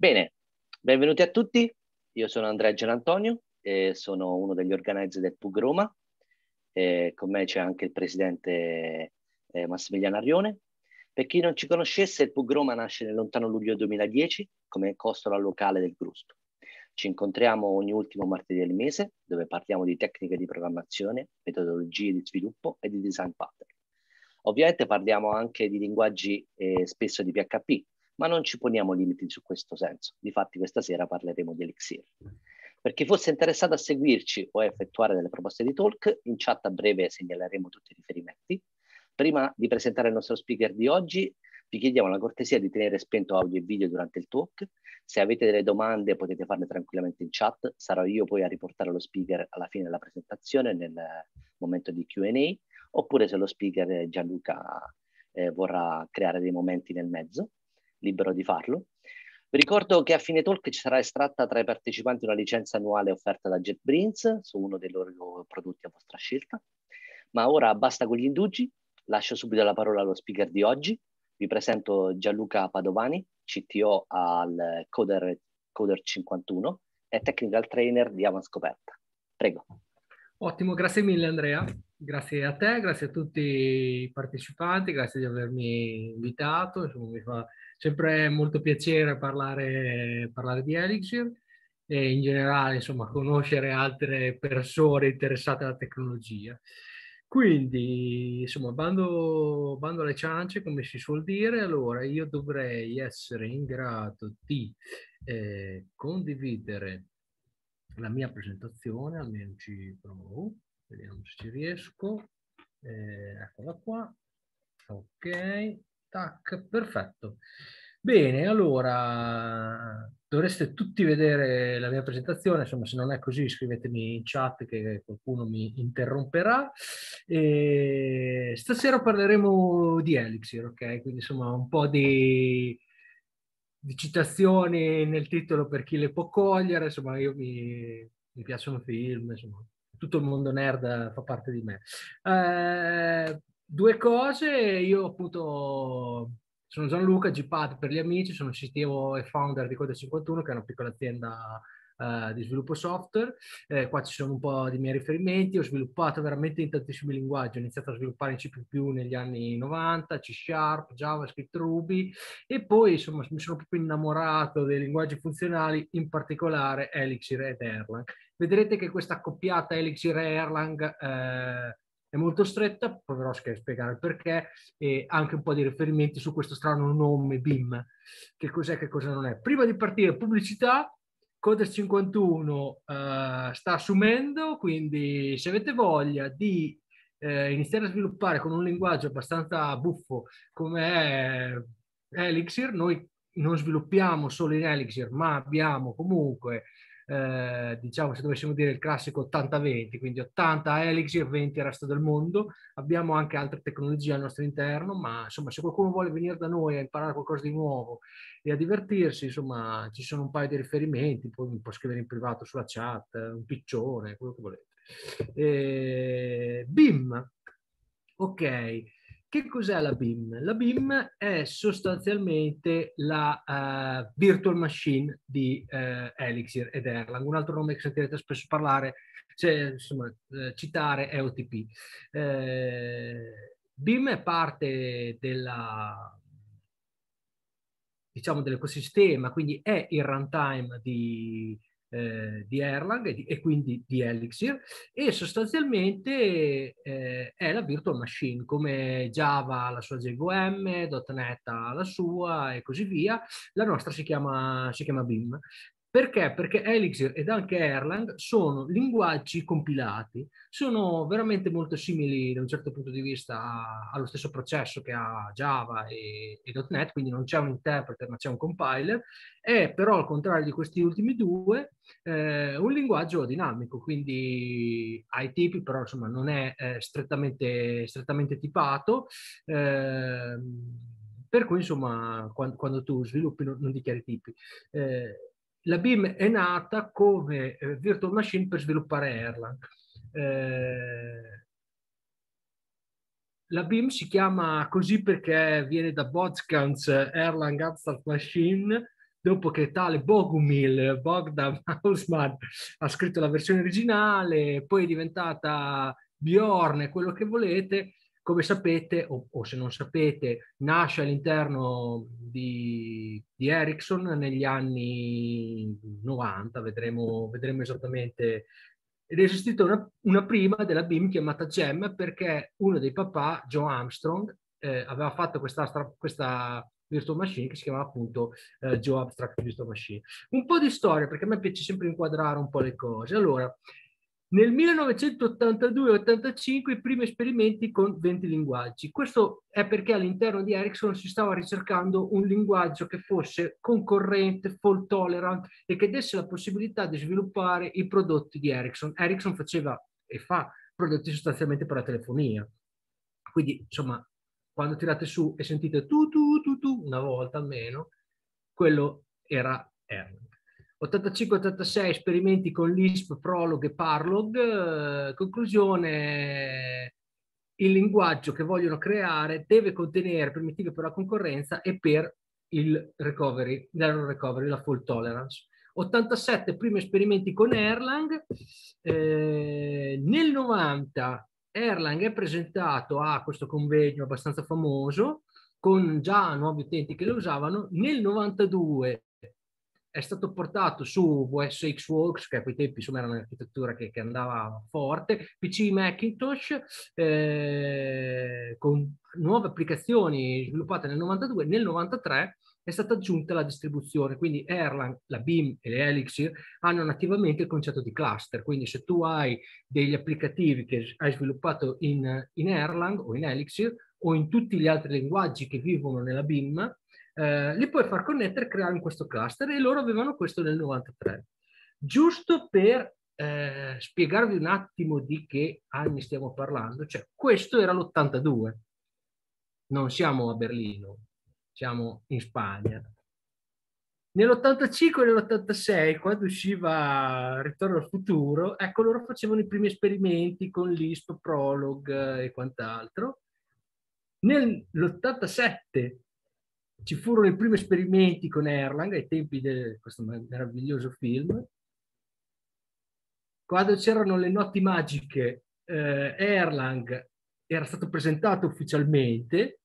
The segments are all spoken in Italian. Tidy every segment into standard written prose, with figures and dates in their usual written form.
Bene, benvenuti a tutti. Io sono Andrea Gianantonio e sono uno degli organizzatori del PUG Roma. Con me c'è anche il presidente Massimiliano Arrione. Per chi non ci conoscesse, il PUG Roma nasce nel lontano luglio 2010 come costola locale del GRUSP. Ci incontriamo ogni ultimo martedì del mese, dove parliamo di tecniche di programmazione, metodologie di sviluppo e di design pattern. Ovviamente parliamo anche di linguaggi spesso di PHP, ma non ci poniamo limiti su questo senso. Difatti questa sera parleremo di Elixir. Per chi fosse interessato a seguirci o a effettuare delle proposte di talk, in chat a breve segnaleremo tutti i riferimenti. Prima di presentare il nostro speaker di oggi, vi chiediamo la cortesia di tenere spento audio e video durante il talk. Se avete delle domande potete farle tranquillamente in chat, sarò io poi a riportare lo speaker alla fine della presentazione nel momento di Q&A, oppure se lo speaker Gianluca vorrà creare dei momenti nel mezzo, libero di farlo. Vi ricordo che a fine talk ci sarà estratta tra i partecipanti una licenza annuale offerta da JetBrains su uno dei loro prodotti a vostra scelta. Ma ora basta con gli indugi, lascio subito la parola allo speaker di oggi. Vi presento Gianluca Padovani, CTO al Coder 51 e Technical Trainer di Avanscoperta. Prego. Ottimo, grazie mille Andrea, grazie a te, grazie a tutti i partecipanti, grazie di avermi invitato. Insomma, mi fa sempre molto piacere parlare di Elixir e in generale, insomma, conoscere altre persone interessate alla tecnologia. Quindi, insomma, bando alle ciance, come si suol dire. Allora, io dovrei essere in grado di condividere la mia presentazione, almeno ci provo, vediamo se ci riesco. Eccola qua. Ok, tac, perfetto. Bene, allora dovreste tutti vedere la mia presentazione, insomma se non è così scrivetemi in chat che qualcuno mi interromperà. Stasera parleremo di Elixir, ok? Quindi insomma un po' di citazioni nel titolo per chi le può cogliere, insomma mi piacciono film, insomma tutto il mondo nerd fa parte di me. Due cose, io appunto sono Gianluca, Gpad per gli amici, sono CTO e founder di Code 51, che è una piccola azienda di sviluppo software. Qua ci sono un po' di miei riferimenti, ho sviluppato veramente in tantissimi linguaggi, ho iniziato a sviluppare in C++ negli anni 90, C Sharp, JavaScript, Ruby, e poi insomma mi sono proprio innamorato dei linguaggi funzionali, in particolare Elixir ed Erlang. Vedrete che questa accoppiata Elixir e Erlang è molto stretta, proverò a spiegare il perché, e anche un po' di riferimenti su questo strano nome BIM, che cos'è, che cosa non è. Prima di partire, pubblicità. Coder 51 sta assumendo, quindi se avete voglia di iniziare a sviluppare con un linguaggio abbastanza buffo come è Elixir, noi non sviluppiamo solo in Elixir, ma abbiamo comunque, diciamo, se dovessimo dire il classico 80-20, quindi 80 Elixir, 20 il resto del mondo. Abbiamo anche altre tecnologie al nostro interno, ma insomma, se qualcuno vuole venire da noi a imparare qualcosa di nuovo e a divertirsi, insomma, ci sono un paio di riferimenti, poi mi può scrivere in privato sulla chat, un piccione, quello che volete. BIM, ok. Che cos'è la BIM? La BIM è sostanzialmente la virtual machine di Elixir ed Erlang. Un altro nome che sentirete spesso parlare, insomma, citare è OTP. BIM è parte diciamo, dell'ecosistema, quindi è il runtime di Erlang e quindi di Elixir, e sostanzialmente è la virtual machine, come Java ha la sua JVM, .NET ha la sua e così via. La nostra si chiama BIM. Perché? Perché Elixir ed anche Erlang sono linguaggi compilati, sono veramente molto simili da un certo punto di vista allo stesso processo che ha Java e .NET, quindi non c'è un interpreter ma c'è un compiler. È però, al contrario di questi ultimi due, un linguaggio dinamico, quindi ha i tipi, però insomma non è strettamente tipato, per cui insomma quando tu sviluppi non dichiari tipi. La BIM è nata come virtual machine per sviluppare Erlang. La BIM si chiama così perché viene da Bootcamps Erlang Abstract Machine, dopo che tale Bogdan Hausman ha scritto la versione originale, poi è diventata Bjorn, quello che volete. Come sapete, o se non sapete, nasce all'interno di Ericsson negli anni 90, vedremo esattamente. Ed è esistita una prima della BIM chiamata GEM, perché uno dei papà, Joe Armstrong, aveva fatto questa virtual machine che si chiamava appunto Joe Abstract Virtual Machine. Un po' di storia, perché a me piace sempre inquadrare un po' le cose. Allora, nel 1982-85 i primi esperimenti con 20 linguaggi. Questo è perché all'interno di Ericsson si stava ricercando un linguaggio che fosse concorrente, fault tolerant e che desse la possibilità di sviluppare i prodotti di Ericsson. Ericsson faceva e fa prodotti sostanzialmente per la telefonia. Quindi, insomma, quando tirate su e sentite tu una volta almeno, quello era Erlang. 85-86 esperimenti con Lisp, Prolog e Parlog. Conclusione, il linguaggio che vogliono creare deve contenere primitive per la concorrenza e per il recovery, l'error recovery, la fault tolerance. 87 primi esperimenti con Erlang. Nel 90 Erlang è presentato a questo convegno abbastanza famoso con già nuovi utenti che lo usavano. Nel 92 è stato portato su VSXWorks, che a quei tempi insomma era un'architettura che andava forte, PC Macintosh, con nuove applicazioni sviluppate nel 92. Nel 93 è stata aggiunta la distribuzione, quindi Erlang, la BIM e le Elixir hanno nativamente il concetto di cluster, quindi se tu hai degli applicativi che hai sviluppato in Erlang o in Elixir o in tutti gli altri linguaggi che vivono nella BIM, li puoi far connettere e creare in questo cluster, e loro avevano questo nel 93. Giusto per spiegarvi un attimo di che anni stiamo parlando, cioè questo era l'82, non siamo a Berlino, siamo in Spagna. Nell'85 e nell'86, quando usciva Ritorno al futuro, ecco, loro facevano i primi esperimenti con Lisp, Prolog e quant'altro. Nell'87 ci furono i primi esperimenti con Erlang ai tempi di questo meraviglioso film. Quando c'erano le notti magiche, Erlang era stato presentato ufficialmente.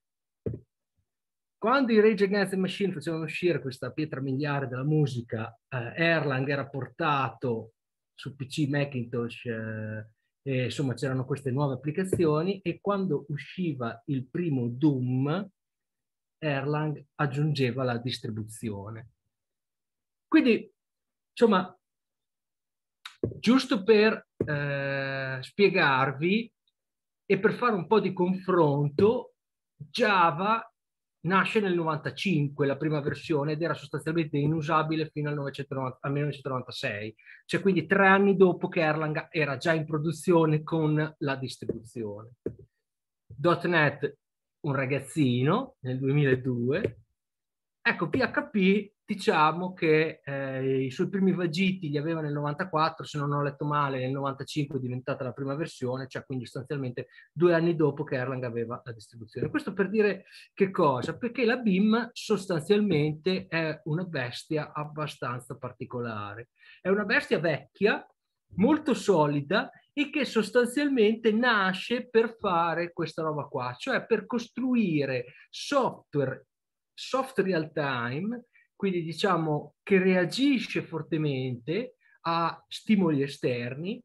Quando i Rage Against the Machine facevano uscire questa pietra miliare della musica, Erlang era portato su PC Macintosh, e insomma c'erano queste nuove applicazioni, e quando usciva il primo Doom, Erlang aggiungeva la distribuzione. Quindi, insomma, giusto per spiegarvi e per fare un po' di confronto, Java nasce nel 95, la prima versione, ed era sostanzialmente inusabile fino al 1996, cioè quindi 3 anni dopo che Erlang era già in produzione con la distribuzione. .NET un ragazzino nel 2002. Ecco, PHP diciamo che i suoi primi vagiti li aveva nel 94, se non ho letto male nel 95 è diventata la prima versione, cioè quindi sostanzialmente 2 anni dopo che Erlang aveva la distribuzione. Questo per dire che cosa? Perché la BIM sostanzialmente è una bestia abbastanza particolare. È una bestia vecchia, molto solida, e che sostanzialmente nasce per fare questa roba qua, cioè per costruire software real time, quindi diciamo che reagisce fortemente a stimoli esterni,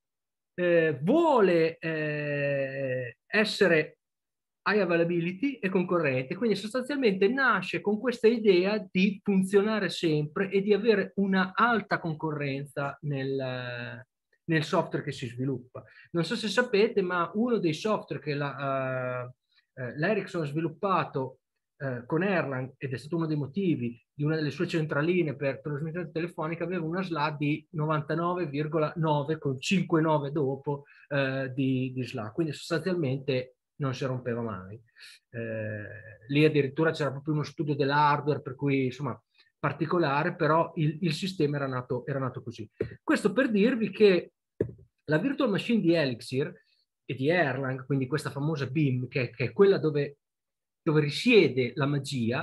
vuole essere high availability e concorrente, quindi sostanzialmente nasce con questa idea di funzionare sempre e di avere una alta concorrenza nel software che si sviluppa. Non so se sapete, ma uno dei software che l'Ericsson ha sviluppato con Erlang, ed è stato uno dei motivi di una delle sue centraline per lo smistamento telefonico, aveva una SLA di 99,9 con 5,9 dopo di SLA, quindi sostanzialmente non si rompeva mai. Lì addirittura c'era proprio uno studio dell'hardware, per cui insomma particolare, però il sistema era nato così. Questo per dirvi che la virtual machine di Elixir e di Erlang, quindi questa famosa BIM, che è quella dove risiede la magia,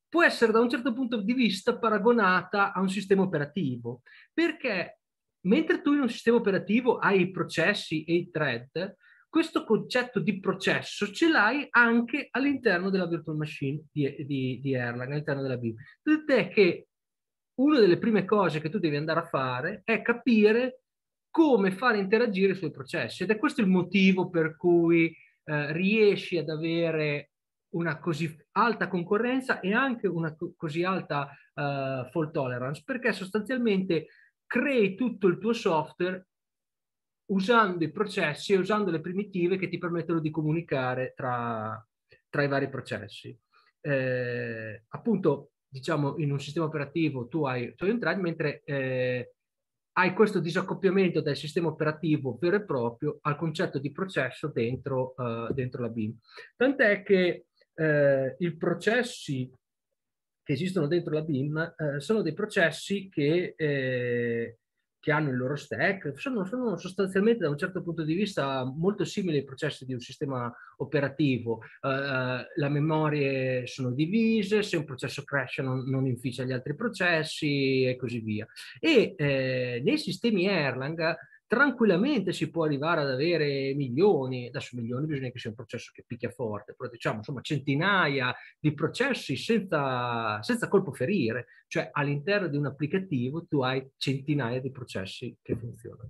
può essere da un certo punto di vista paragonata a un sistema operativo, perché mentre tu in un sistema operativo hai i processi e i thread, questo concetto di processo ce l'hai anche all'interno della virtual machine di Erlang, all'interno della BIM. Tant'è che una delle prime cose che tu devi andare a fare è capire come fare interagire i suoi processi, ed è questo il motivo per cui riesci ad avere una così alta concorrenza e anche una così alta fault tolerance, perché sostanzialmente crei tutto il tuo software usando i processi e usando le primitive che ti permettono di comunicare tra i vari processi. Appunto, diciamo, in un sistema operativo tu hai un thread, mentre hai questo disaccoppiamento dal sistema operativo vero e proprio al concetto di processo dentro la BIM. Tant'è che i processi che esistono dentro la BIM sono dei processi che hanno il loro stack, sono sostanzialmente da un certo punto di vista molto simili ai processi di un sistema operativo. Le memorie sono divise, se un processo crash non inficia gli altri processi e così via. E nei sistemi Erlang tranquillamente si può arrivare ad avere milioni, adesso milioni bisogna che sia un processo che picchia forte, però diciamo insomma centinaia di processi senza colpo ferire, cioè all'interno di un applicativo tu hai centinaia di processi che funzionano.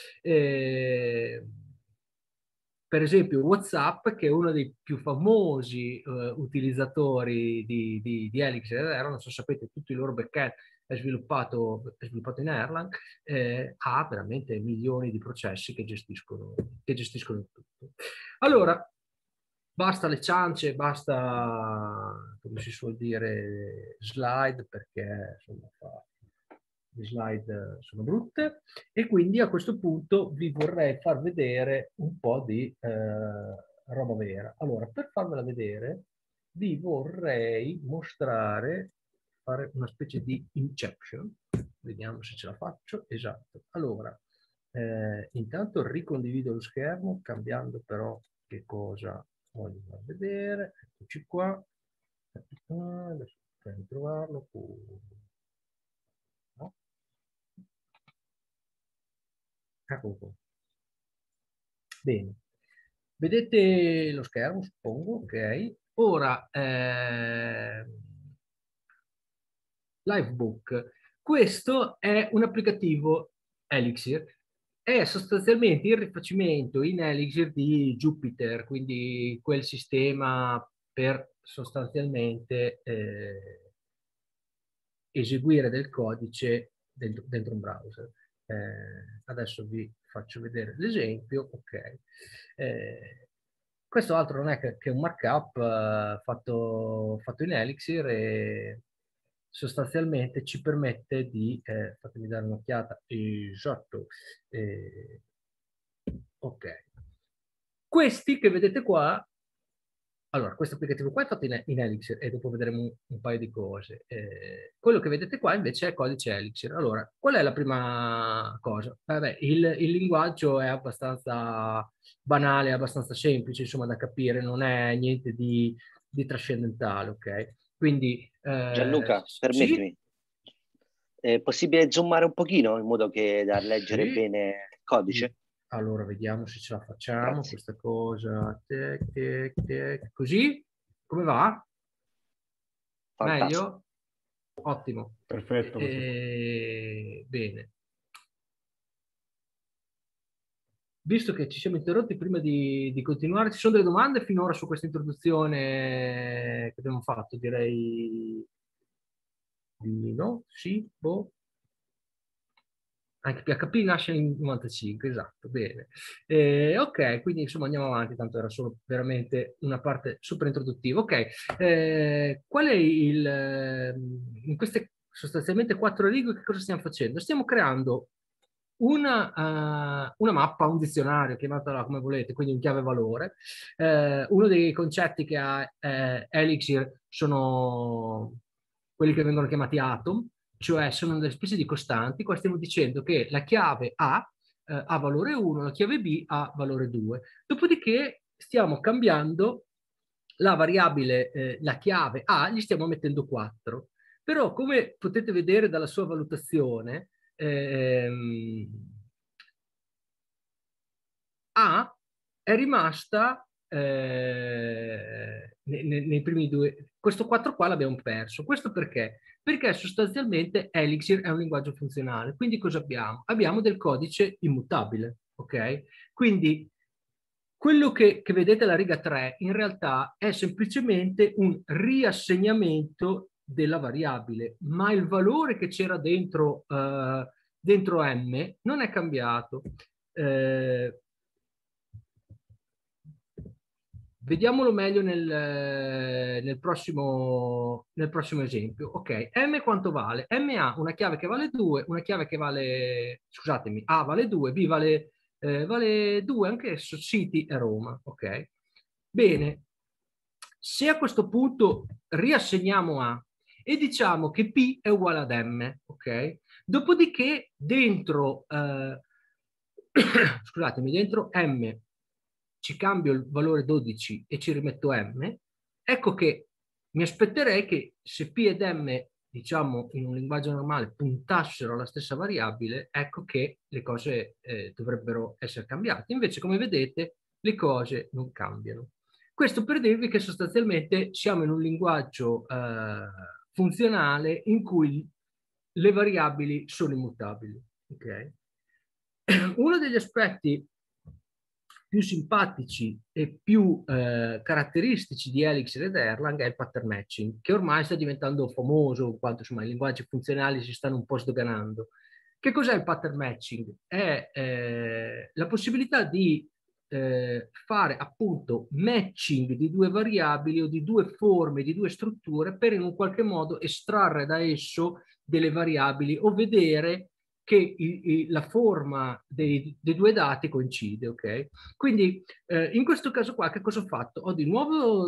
Per esempio WhatsApp, che è uno dei più famosi utilizzatori di Elixir, non so se sapete, tutti i loro backend è sviluppato in Erlang, ha veramente milioni di processi che gestiscono tutto. Allora, basta le ciance, basta, come si suol dire, slide, perché insomma le slide sono brutte, e quindi a questo punto vi vorrei far vedere un po' di roba vera. Allora, per farvela vedere, vi vorrei mostrare, fare una specie di inception, vediamo se ce la faccio, esatto. Allora, intanto ricondivido lo schermo, cambiando però che cosa voglio far vedere. Eccoci qua. Adesso per trovarlo. No? Eccolo qua. Bene. Vedete lo schermo, suppongo, ok. Ora, Livebook. Questo è un applicativo Elixir. È sostanzialmente il rifacimento in Elixir di Jupyter, quindi quel sistema per sostanzialmente eseguire del codice dentro un browser. Adesso vi faccio vedere l'esempio. Ok. Questo altro non è che un markup fatto in Elixir, e sostanzialmente ci permette di, fatemi dare un'occhiata, esatto, ok. Questi che vedete qua, allora, questo applicativo qua è fatto in Elixir e dopo vedremo un paio di cose. Quello che vedete qua invece è codice Elixir. Allora, qual è la prima cosa? Vabbè, il linguaggio è abbastanza banale, abbastanza semplice, insomma, da capire, non è niente di trascendentale, ok? Quindi, Gianluca, sì, permettimi, è possibile zoomare un pochino in modo che da leggere sì. bene il codice? Allora, vediamo se ce la facciamo, Grazie. questa cosa. Così, come va? Fantastico. Meglio? Ottimo. Perfetto. Bene. Visto che ci siamo interrotti, prima di continuare, ci sono delle domande finora su questa introduzione che abbiamo fatto? Direi di no, sì, boh. Anche PHP nasce nel 95, esatto, bene. Ok, quindi insomma andiamo avanti, tanto era solo veramente una parte super introduttiva. Ok, qual è in queste sostanzialmente 4 righe che cosa stiamo facendo? Stiamo creando una mappa, un dizionario, chiamatela come volete, quindi un chiave valore. Uno dei concetti che ha Elixir sono quelli che vengono chiamati atom, cioè sono delle specie di costanti. Qua stiamo dicendo che la chiave A ha valore 1, la chiave B ha valore 2. Dopodiché stiamo cambiando la variabile, la chiave A, gli stiamo mettendo 4. Però come potete vedere dalla sua valutazione, A è rimasta nei primi due. Questo 4 qua l'abbiamo perso. Questo perché? Perché sostanzialmente Elixir è un linguaggio funzionale. Quindi cosa abbiamo? Abbiamo del codice immutabile, ok? Quindi quello che vedete alla riga 3 in realtà è semplicemente un riassegnamento della variabile, ma il valore che c'era dentro M non è cambiato. Vediamolo meglio nel prossimo esempio. Ok, M quanto vale? M ha una chiave che vale 2, una chiave che vale, scusatemi, A vale 2, B vale 2 anch'esso, City e Roma. Ok, bene. Se a questo punto riassegniamo A e diciamo che P è uguale ad M, ok? Dopodiché dentro, scusatemi, dentro M ci cambio il valore 12 e ci rimetto M, ecco che mi aspetterei che se P ed M, diciamo in un linguaggio normale, puntassero alla stessa variabile, ecco che le cose dovrebbero essere cambiate. Invece, come vedete, le cose non cambiano. Questo per dirvi che sostanzialmente siamo in un linguaggio funzionale in cui le variabili sono immutabili. Okay? Uno degli aspetti più simpatici e più caratteristici di Elixir ed Erlang è il pattern matching, che ormai sta diventando famoso, in quanto insomma, i linguaggi funzionali si stanno un po' sdoganando. Che cos'è il pattern matching? È la possibilità di fare appunto matching di due variabili o di due forme, di due strutture per in un qualche modo estrarre da esso delle variabili o vedere che la forma dei due dati coincide, ok? Quindi in questo caso qua che cosa ho fatto? Ho di nuovo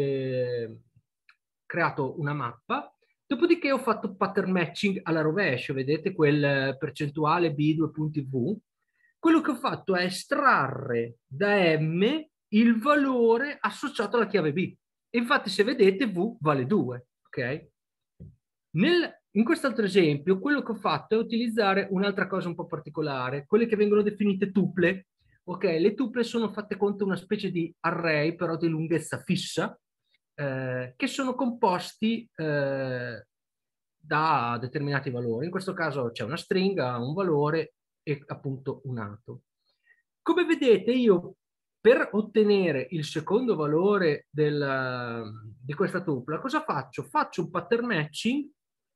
creato una mappa, dopodiché ho fatto pattern matching alla rovescio, vedete quel percentuale B 2 punti V. Quello che ho fatto è estrarre da M il valore associato alla chiave B. E infatti se vedete V vale 2, ok? In quest'altro esempio, quello che ho fatto è utilizzare un'altra cosa un po' particolare, quelle che vengono definite tuple. Ok, le tuple sono fatte conto una specie di array, però di lunghezza fissa, che sono composti da determinati valori. In questo caso c'è una stringa, un valore e appunto un dato. Come vedete, io per ottenere il secondo valore di questa tupla, cosa faccio? Faccio un pattern matching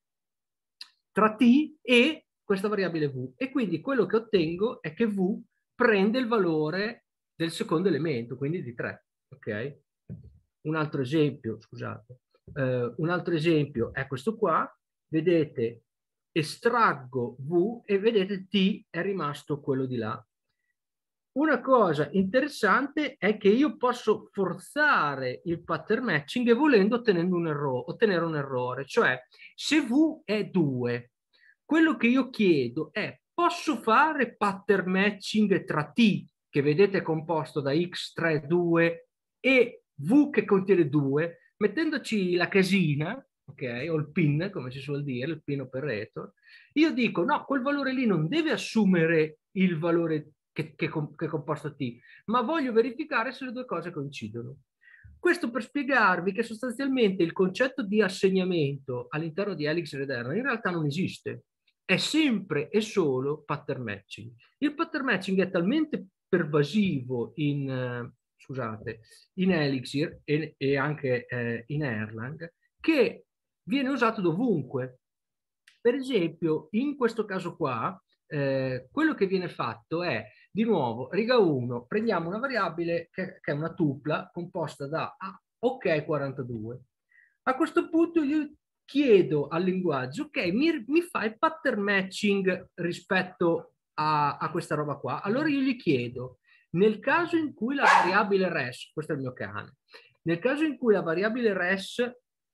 tra t e questa variabile v. E quindi quello che ottengo è che v prende il valore del secondo elemento, quindi di 3. Ok? Un altro esempio, scusate. Un altro esempio è questo qua. Vedete, estraggo v e vedete t è rimasto quello di là. Una cosa interessante è che io posso forzare il pattern matching e volendo ottenere un errore, cioè se V è 2, quello che io chiedo è posso fare pattern matching tra T, che vedete è composto da X3, 2 e V che contiene 2, mettendoci la casina, ok, o il pin, come si suol dire, il pin operator, io dico no, quel valore lì non deve assumere il valore che è composto T, ma voglio verificare se le due cose coincidono. Questo per spiegarvi che sostanzialmente il concetto di assegnamento all'interno di Elixir ed Erlang in realtà non esiste, è sempre e solo pattern matching. Il pattern matching è talmente pervasivo scusate, in Elixir e anche in Erlang che viene usato dovunque. Per esempio, in questo caso qua, quello che viene fatto è, di nuovo, riga 1, prendiamo una variabile che è una tupla composta da ok 42. A questo punto io chiedo al linguaggio, ok, mi fa il pattern matching rispetto a questa roba qua. Allora io gli chiedo, nel caso in cui la variabile res, questo è il mio cane, nel caso in cui la variabile res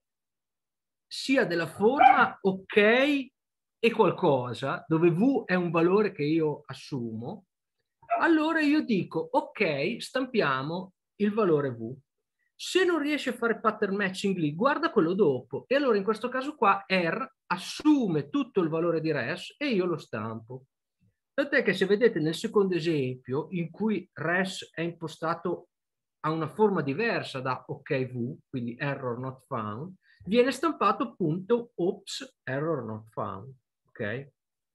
sia della forma ok e qualcosa, dove v è un valore che io assumo, allora io dico ok, stampiamo il valore v. Se non riesci a fare pattern matching lì, guarda quello dopo. E allora in questo caso qua R assume tutto il valore di res e io lo stampo. Tant'è che se vedete nel secondo esempio, in cui res è impostato a una forma diversa da OKV, quindi error not found, viene stampato punto ops error not found. Ok?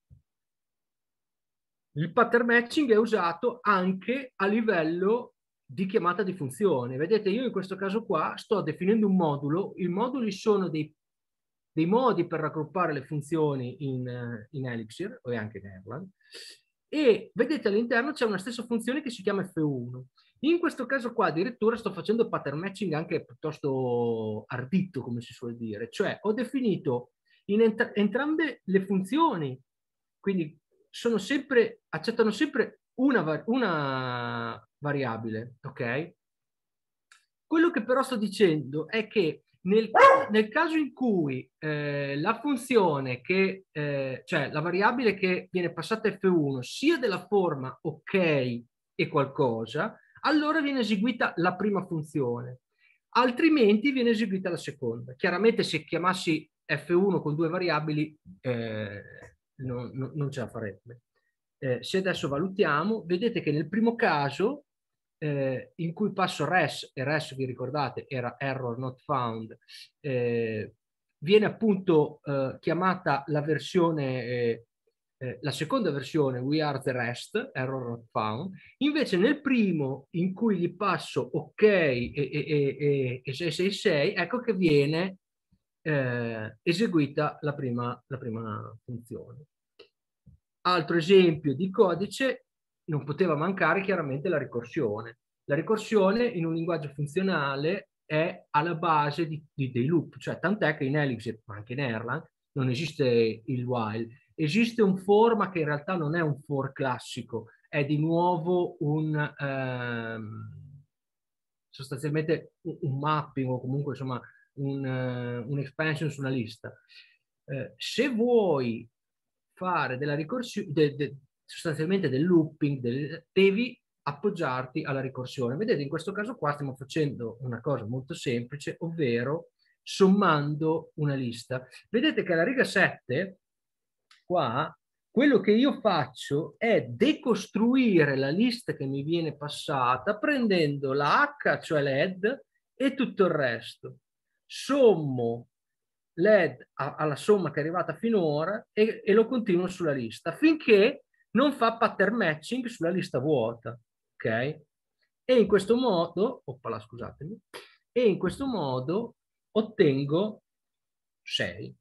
Il pattern matching è usato anche a livello di chiamata di funzione. Vedete, io in questo caso qua sto definendo un modulo. I moduli sono dei modi per raggruppare le funzioni in Elixir o anche in Erlang. E vedete all'interno c'è una stessa funzione che si chiama F1. In questo caso qua addirittura sto facendo pattern matching anche piuttosto ardito, come si suol dire. Cioè ho definito in entrambe le funzioni, quindi accettano sempre una variabile, ok? Quello che però sto dicendo è che nel caso in cui la funzione cioè la variabile che viene passata F1 sia della forma ok e qualcosa, allora viene eseguita la prima funzione, altrimenti viene eseguita la seconda. Chiaramente se chiamassi F1 con due variabili non ce la farebbe. Se adesso valutiamo, vedete che nel primo caso in cui passo res, e res vi ricordate era error not found, viene appunto chiamata la versione, la seconda versione we are the rest, error not found. Invece nel primo in cui gli passo ok e 666, ecco che viene eseguita la prima funzione. Altro esempio di codice, non poteva mancare chiaramente la ricorsione. La ricorsione in un linguaggio funzionale è alla base dei loop, cioè tant'è che in Elixir, ma anche in Erlang, non esiste il while. Esiste un for, ma che in realtà non è un for classico, è di nuovo sostanzialmente un mapping o comunque insomma un expansion su una lista. Se vuoi fare della ricorsione, sostanzialmente del looping, devi appoggiarti alla ricorsione. Vedete, in questo caso qua stiamo facendo una cosa molto semplice, ovvero sommando una lista. Vedete che alla riga 7, qua, quello che io faccio è decostruire la lista che mi viene passata prendendo la H, cioè l'head, e tutto il resto. Sommo l'head alla somma che è arrivata finora e lo continuo sulla lista finché non fa pattern matching sulla lista vuota, ok? E in questo modo, oppala, scusatemi, e in questo modo ottengo 6.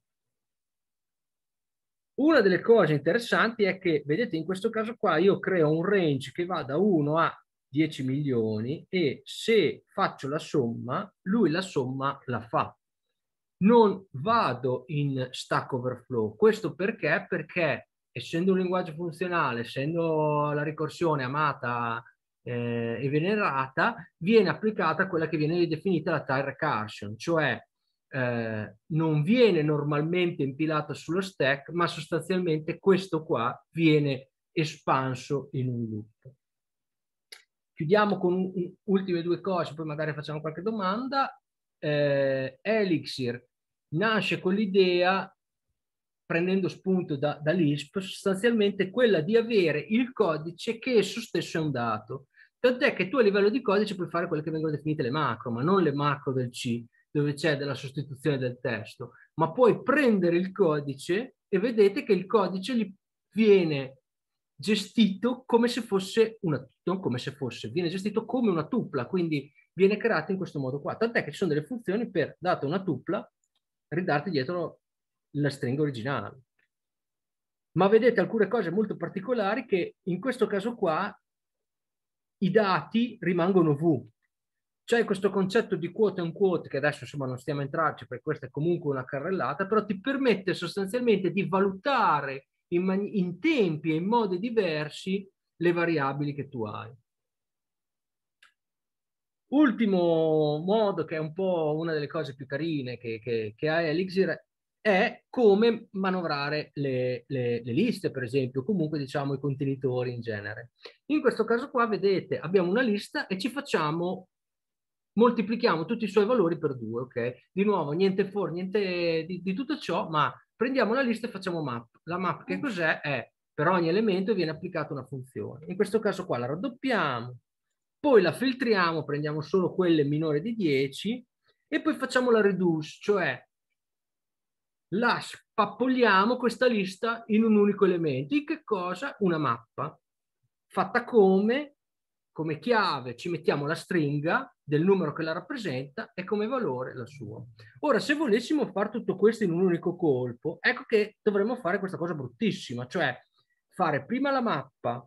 Una delle cose interessanti è che, vedete, in questo caso qua io creo un range che va da 1 a 10 milioni e se faccio la somma, lui la somma la fa. Non vado in Stack Overflow. Questo perché? Perché essendo un linguaggio funzionale, essendo la ricorsione amata e venerata, viene applicata quella che viene definita la tile recursion, cioè non viene normalmente impilata sullo stack, ma sostanzialmente questo qua viene espanso in un loop. Chiudiamo con ultime due cose, poi magari facciamo qualche domanda. Elixir nasce con l'idea, prendendo spunto da Lisp, sostanzialmente quella di avere il codice che esso stesso è un dato. Tant'è che tu a livello di codice puoi fare quelle che vengono definite le macro, ma non le macro del C, dove c'è della sostituzione del testo, ma puoi prendere il codice e vedete che il codice gli viene gestito come se fosse non come se fosse, viene gestito come una tupla, quindi viene creato in questo modo qua. Tant'è che ci sono delle funzioni per, data una tupla, ridarti dietro la stringa originale. Ma vedete alcune cose molto particolari che in questo caso qua i dati rimangono V. C'è questo concetto di quote and quote che adesso insomma non stiamo a entrarci perché questa è comunque una carrellata, però ti permette sostanzialmente di valutare in tempi e in modi diversi le variabili che tu hai. Ultimo modo, che è un po' una delle cose più carine che ha Elixir, è come manovrare le liste, per esempio, comunque diciamo i contenitori in genere. In questo caso qua, vedete, abbiamo una lista e ci facciamo moltiplichiamo tutti i suoi valori per 2, ok? Di nuovo, niente for, niente di tutto ciò, ma prendiamo la lista e facciamo map. La map che cos'è? È per ogni elemento viene applicata una funzione. In questo caso qua la raddoppiamo, poi la filtriamo, prendiamo solo quelle minori di 10 e poi facciamo la reduce, cioè la spappoliamo questa lista in un unico elemento. In che cosa? Una mappa fatta come chiave ci mettiamo la stringa del numero che la rappresenta e come valore la sua. Ora, se volessimo fare tutto questo in un unico colpo, ecco che dovremmo fare questa cosa bruttissima, cioè fare prima la mappa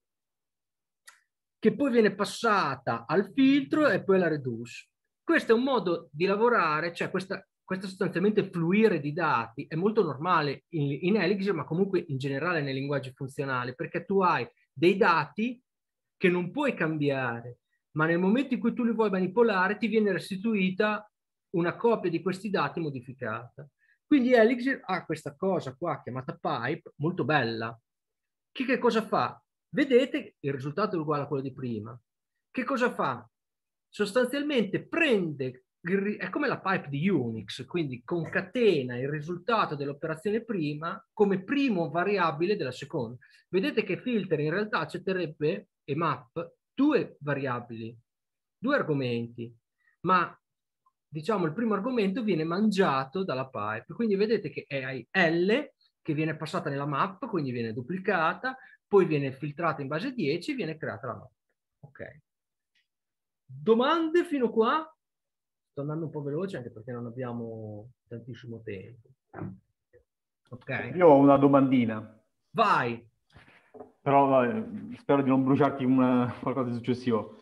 che poi viene passata al filtro e poi alla reduce. Questo è un modo di lavorare, cioè questo sostanzialmente fluire di dati è molto normale in Elixir, ma comunque in generale nei linguaggi funzionali, perché tu hai dei dati che non puoi cambiare, ma nel momento in cui tu li vuoi manipolare ti viene restituita una copia di questi dati modificata. Quindi Elixir ha questa cosa qua chiamata pipe, molto bella. Che cosa fa? Vedete, il risultato è uguale a quello di prima. Che cosa fa? Sostanzialmente prende, è come la pipe di Unix, quindi concatena il risultato dell'operazione prima come primo variabile della seconda. Vedete che filter in realtà accetterebbe e map due variabili, due argomenti, ma diciamo il primo argomento viene mangiato dalla pipe. Quindi vedete che hai L che viene passata nella map, quindi viene duplicata, poi viene filtrata in base 10 e viene creata la mappa. Ok. Domande fino qua? Sto andando un po' veloce anche perché non abbiamo tantissimo tempo. Ok. Io ho una domandina. Vai. Però spero di non bruciarti qualcosa di successivo.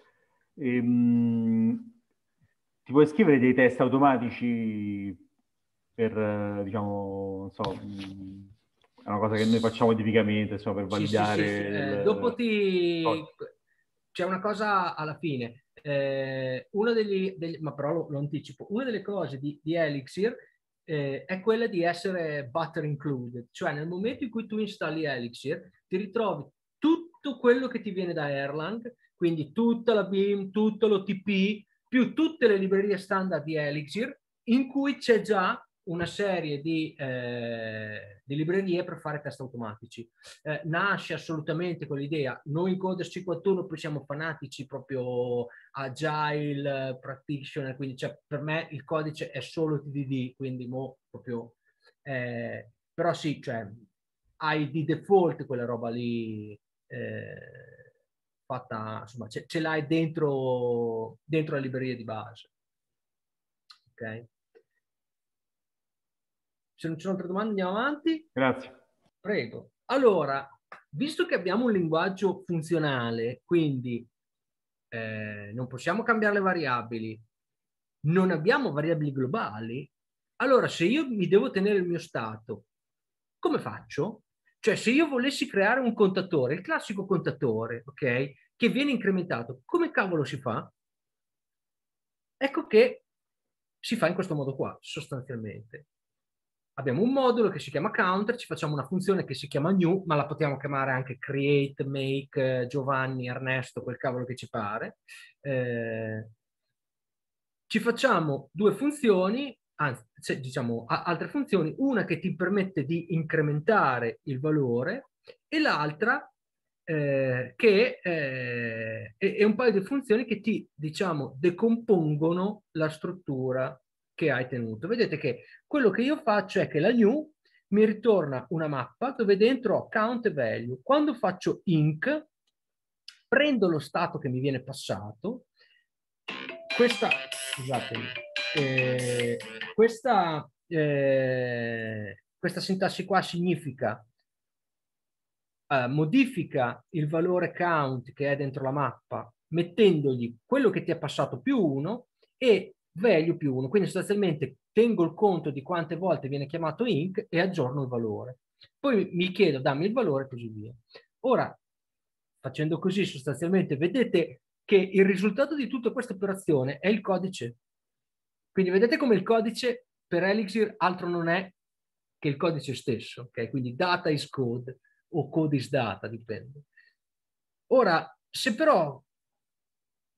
Ti puoi scrivere dei test automatici per, diciamo, non so, è una cosa che noi facciamo tipicamente, insomma, per validare. Sì. Dopo c'è una cosa alla fine. Uno ma però lo anticipo. Una delle cose di Elixir è quella di essere butter included, cioè nel momento in cui tu installi Elixir ti ritrovi tutto quello che ti viene da Erlang, quindi tutta la BIM, tutto l'OTP, più tutte le librerie standard di Elixir, in cui c'è già una serie di librerie per fare test automatici. Nasce assolutamente con l'idea, noi in Coder 51 poi siamo fanatici proprio agile practitioner, quindi cioè, per me il codice è solo TDD, quindi proprio però sì, cioè hai di default quella roba lì fatta, insomma, ce l'hai dentro la libreria di base. Ok? Se non ci sono altre domande andiamo avanti. Grazie. Prego. Allora, visto che abbiamo un linguaggio funzionale, quindi non possiamo cambiare le variabili, non abbiamo variabili globali, allora se io mi devo tenere il mio stato, come faccio? Cioè se io volessi creare un contatore, il classico contatore, ok, che viene incrementato, come cavolo si fa? Ecco che si fa in questo modo qua, sostanzialmente. Abbiamo un modulo che si chiama counter, ci facciamo una funzione che si chiama new, ma la possiamo chiamare anche create, make, Giovanni, Ernesto, quel cavolo che ci pare. Ci facciamo due funzioni, anzi, diciamo altre funzioni, una che ti permette di incrementare il valore e l'altra che è un paio di funzioni che ti, diciamo, decompongono la struttura che hai tenuto. Vedete che quello che io faccio è che la new mi ritorna una mappa dove dentro ho count e value. Quando faccio inc, prendo lo stato che mi viene passato, questa sintassi qua significa modifica il valore count che è dentro la mappa mettendogli quello che ti è passato più 1 e value più 1. Quindi sostanzialmente tengo il conto di quante volte viene chiamato inc e aggiorno il valore. Poi mi chiedo dammi il valore e così via. Ora, facendo così sostanzialmente, vedete che il risultato di tutta questa operazione è il codice. Quindi vedete come il codice per Elixir altro non è che il codice stesso. Okay? Quindi data is code o code is data, dipende. Ora, se però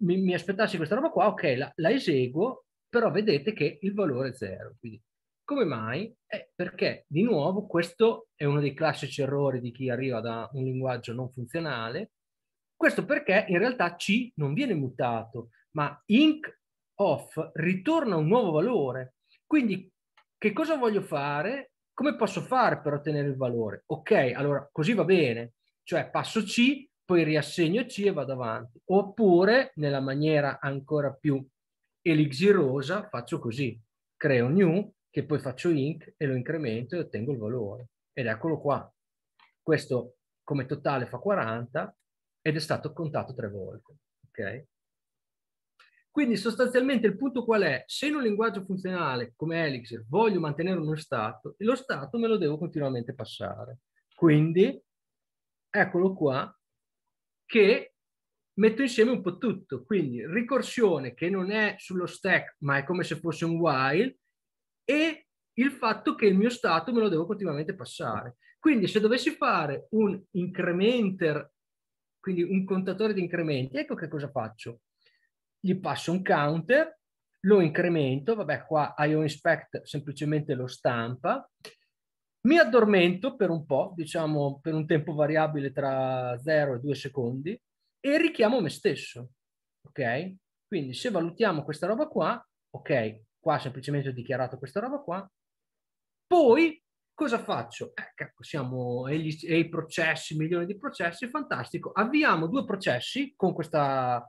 mi aspettassi questa roba qua, ok, la eseguo, però vedete che il valore è 0. Quindi, come mai? Perché, di nuovo, questo è uno dei classici errori di chi arriva da un linguaggio non funzionale. Questo perché in realtà C non viene mutato, ma inc of ritorna un nuovo valore. Quindi, che cosa voglio fare? Come posso fare per ottenere il valore? Ok, allora così va bene, cioè passo C, poi riassegno C e vado avanti. Oppure, nella maniera ancora più elixirosa, faccio così, creo new, che poi faccio inc e lo incremento e ottengo il valore. Ed eccolo qua. Questo come totale fa 40 ed è stato contato 3 volte. Ok? Quindi sostanzialmente il punto qual è? Se in un linguaggio funzionale come Elixir voglio mantenere uno stato, lo stato me lo devo continuamente passare. Quindi eccolo qua che metto insieme un po' tutto. Quindi ricorsione che non è sullo stack ma è come se fosse un while e il fatto che il mio stato me lo devo continuamente passare. Quindi se dovessi fare un incrementer, quindi un contatore di incrementi, ecco che cosa faccio. Gli passo un counter, lo incremento, vabbè qua IOInspect semplicemente lo stampa, mi addormento per un po', diciamo per un tempo variabile tra 0 e 2 secondi e richiamo me stesso, ok? Quindi se valutiamo questa roba qua, ok, qua semplicemente ho dichiarato questa roba qua, poi cosa faccio? Siamo ai processi, milioni di processi, fantastico. Avviamo 2 processi con questa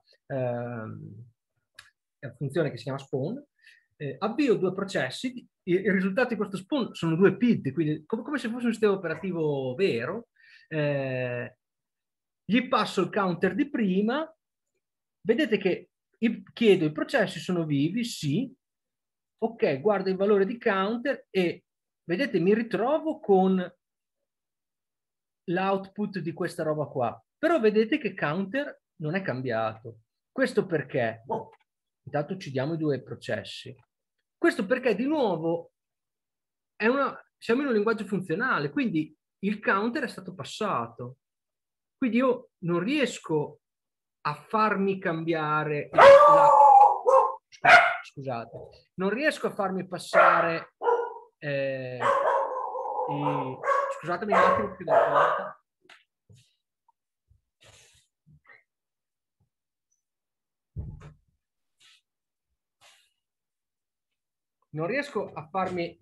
funzione che si chiama spawn. Avvio 2 processi, il risultato di questo spawn sono 2 PID, quindi come se fosse un sistema operativo vero. Gli passo il counter di prima, vedete che chiedo i processi sono vivi, sì, ok, guardo il valore di counter e vedete mi ritrovo con l'output di questa roba qua, però vedete che counter non è cambiato. Questo perché? Intanto uccidiamo i 2 processi. Questo perché di nuovo siamo in un linguaggio funzionale, quindi il counter è stato passato. Quindi io non riesco a farmi cambiare scusate, non riesco a farmi passare scusatemi un attimo, chiudo la porta. Non riesco a farmi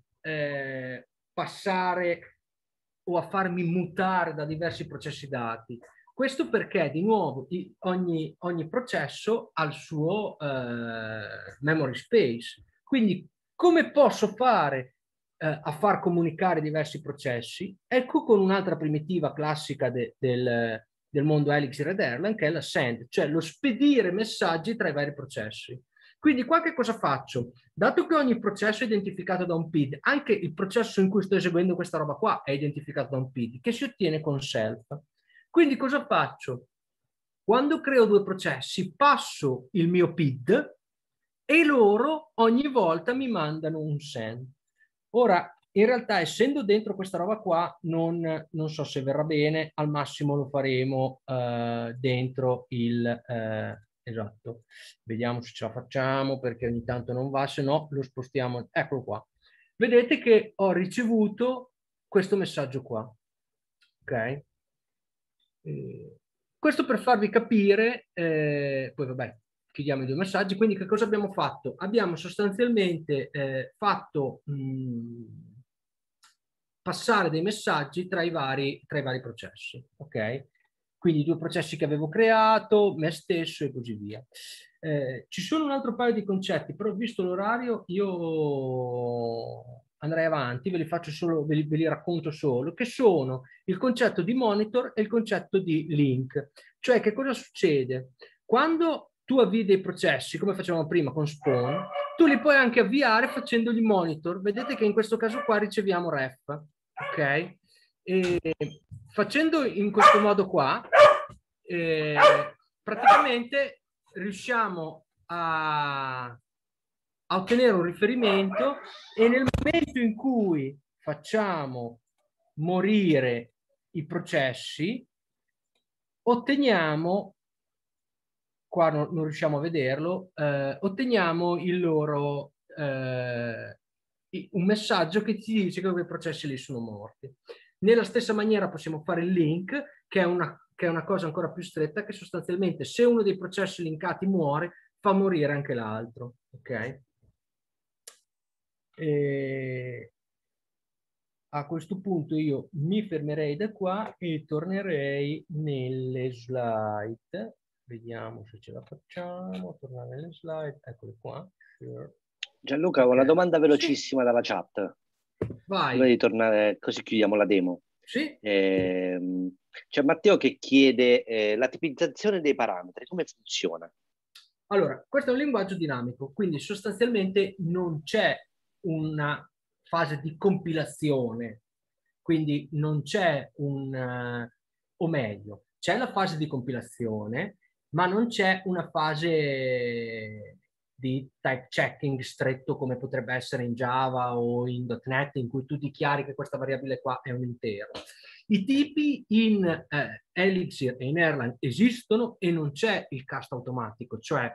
passare o a farmi mutare da diversi processi dati. Questo perché, di nuovo, ogni processo ha il suo memory space. Quindi, come posso fare a far comunicare diversi processi? Ecco con un'altra primitiva classica del mondo Elixir ed Erlang, che è la send, cioè lo spedire messaggi tra i vari processi. Quindi qua che cosa faccio? Dato che ogni processo è identificato da un PID, anche il processo in cui sto eseguendo questa roba qua è identificato da un PID, che si ottiene con self. Quindi cosa faccio? Quando creo 2 processi, passo il mio PID e loro ogni volta mi mandano un send. Ora, in realtà, essendo dentro questa roba qua, non so se verrà bene, al massimo lo faremo dentro il... esatto, vediamo se ce la facciamo perché ogni tanto non va, se no lo spostiamo, eccolo qua. Vedete che ho ricevuto questo messaggio qua, ok? Questo per farvi capire, poi vabbè, chiudiamo i 2 messaggi, quindi che cosa abbiamo fatto? Abbiamo sostanzialmente fatto passare dei messaggi tra i vari processi, ok? Quindi i 2 processi che avevo creato, me stesso e così via. Ci sono un altro paio di concetti, però visto l'orario io andrei avanti, ve li faccio solo, ve li racconto solo, che sono il concetto di monitor e il concetto di link. Cioè che cosa succede? Quando tu avvii dei processi, come facevamo prima con Spawn, tu li puoi anche avviare facendogli monitor. Vedete che in questo caso qua riceviamo ref, ok? E facendo in questo modo qua, praticamente riusciamo a ottenere un riferimento e nel momento in cui facciamo morire i processi, otteniamo qua non riusciamo a vederlo, otteniamo il loro un messaggio che ti dice che quei processi lì sono morti. Nella stessa maniera possiamo fare il link, che è una cosa ancora più stretta, che sostanzialmente se uno dei processi linkati muore, fa morire anche l'altro. Ok? A questo punto io mi fermerei da qua e tornerei nelle slide. Vediamo se ce la facciamo. Tornare nelle slide, eccole qua. Sure. Gianluca, ho una domanda velocissima dalla chat. Vai. Prima di tornare, così chiudiamo la demo. Sì. C'è Matteo che chiede la tipizzazione dei parametri, come funziona? Allora, questo è un linguaggio dinamico, quindi sostanzialmente non c'è una fase di compilazione, quindi non c'è o meglio, c'è la fase di compilazione, ma non c'è una fase di type checking stretto come potrebbe essere in Java o in .NET, in cui tu dichiari che questa variabile qua è un intero. I tipi in Elixir e in Erlang esistono e non c'è il cast automatico, cioè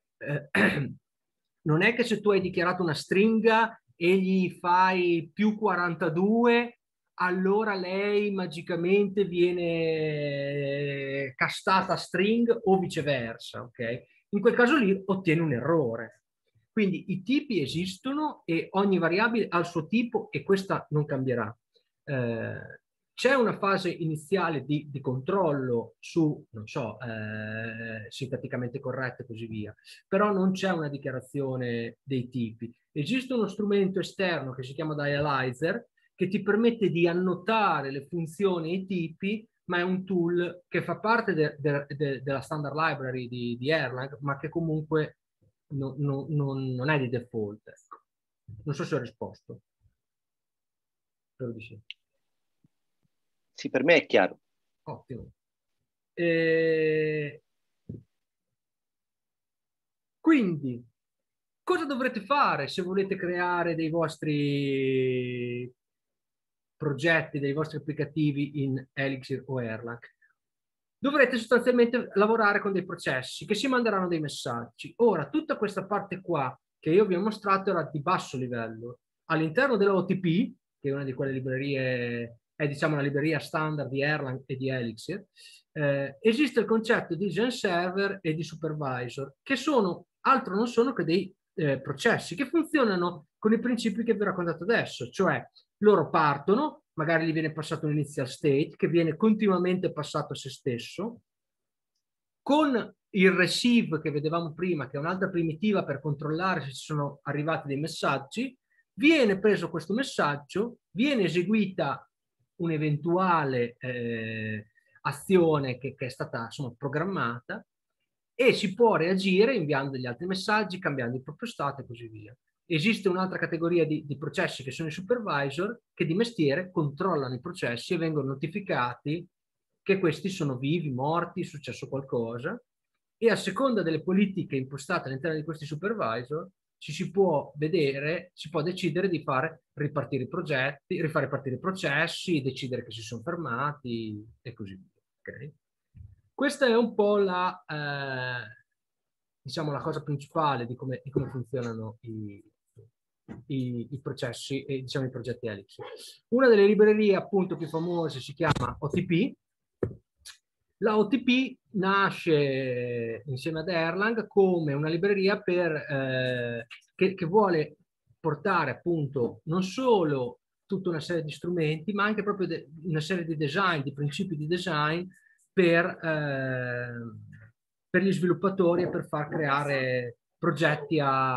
non è che se tu hai dichiarato una stringa e gli fai più 42, allora lei magicamente viene castata string o viceversa, ok? In quel caso lì ottiene un errore. Quindi i tipi esistono e ogni variabile ha il suo tipo e questa non cambierà. C'è una fase iniziale di controllo su, non so, sintatticamente corretto e così via, però non c'è una dichiarazione dei tipi. Esiste uno strumento esterno che si chiama Dialyzer che ti permette di annotare le funzioni e i tipi, ma è un tool che fa parte della standard library di Erlang, ma che comunque non è di default. Ecco. Non so se ho risposto. Spero di sì. Sì, per me è chiaro. Ottimo. Quindi, cosa dovrete fare se volete creare dei vostri progetti, dei vostri applicativi in Elixir o Erlang? Dovrete sostanzialmente lavorare con dei processi che si manderanno dei messaggi. Ora, tutta questa parte qua che io vi ho mostrato era di basso livello. All'interno dell'OTP, che è una di quelle librerie, è diciamo una libreria standard di Erlang e di Elixir, esiste il concetto di Gen Server e di Supervisor, che altro non sono che dei processi che funzionano con i principi che vi ho raccontato adesso, cioè loro partono, magari gli viene passato un initial state che viene continuamente passato a se stesso, con il receive che vedevamo prima, che è un'altra primitiva per controllare se ci sono arrivati dei messaggi, viene preso questo messaggio, viene eseguita un'eventuale azione che è stata insomma, programmata e si può reagire inviando degli altri messaggi, cambiando il proprio stato e così via. Esiste un'altra categoria di processi che sono i supervisor che di mestiere controllano i processi e vengono notificati che questi sono vivi, morti, è successo qualcosa e a seconda delle politiche impostate all'interno di questi supervisor si può vedere, si può decidere di fare ripartire i progetti, rifare partire i processi, decidere che si sono fermati e così via. Okay? Questa è un po' diciamo la cosa principale di come funzionano i processi e diciamo i progetti Elixir. Una delle librerie appunto più famose si chiama OTP. La OTP nasce insieme ad Erlang come una libreria che vuole portare appunto non solo tutta una serie di strumenti, ma anche proprio una serie di design, di principi di design per gli sviluppatori e per far creare progetti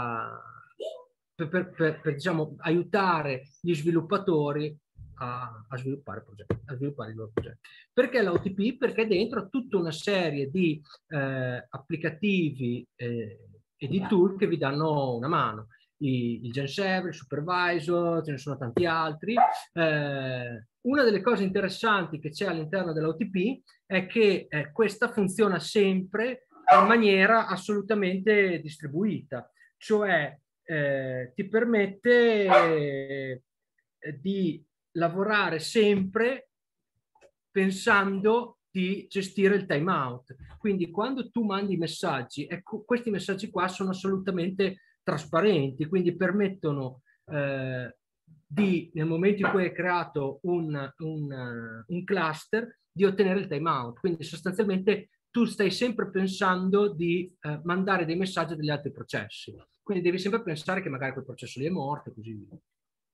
per diciamo, aiutare gli sviluppatori a sviluppare progetti, a sviluppare i loro progetti. Perché l'OTP? Perché dentro tutta una serie di applicativi e di tool che vi danno una mano. Il Gen Server, il Supervisor, ce ne sono tanti altri. Una delle cose interessanti che c'è all'interno dell'OTP è che questa funziona sempre in maniera assolutamente distribuita, cioè ti permette di lavorare sempre pensando di gestire il timeout. Quindi quando tu mandi messaggi, ecco, questi messaggi qua sono assolutamente trasparenti, quindi permettono nel momento in cui hai creato un cluster, di ottenere il timeout. Quindi sostanzialmente tu stai sempre pensando di mandare dei messaggi a degli altri processi. Quindi devi sempre pensare che magari quel processo lì è morto e così via.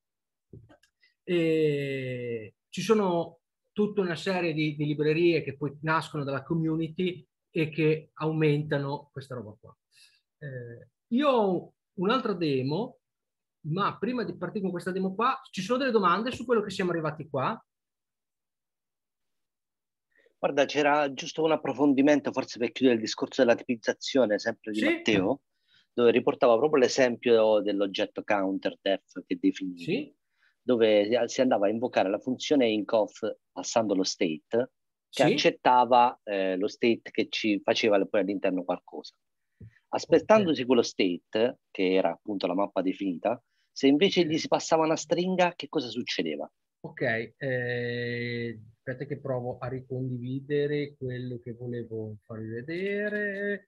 E ci sono tutta una serie di librerie che poi nascono dalla community e che aumentano questa roba qua. Io ho un'altra demo, ma prima di partire con questa demo qua, ci sono delle domande su quello che siamo arrivati qua? Guarda, c'era giusto un approfondimento, forse per chiudere il discorso della tipizzazione, sempre di Sì? Matteo, dove riportava proprio l'esempio dell'oggetto counterdef che definivi, Sì? dove si andava a invocare la funzione incoff passando lo state, che Sì? accettava lo state che ci faceva poi all'interno qualcosa. Aspettandosi quello state, che era appunto la mappa definita, se invece gli si passava una stringa, che cosa succedeva? Ok, aspetta che provo a ricondividere quello che volevo farvi vedere.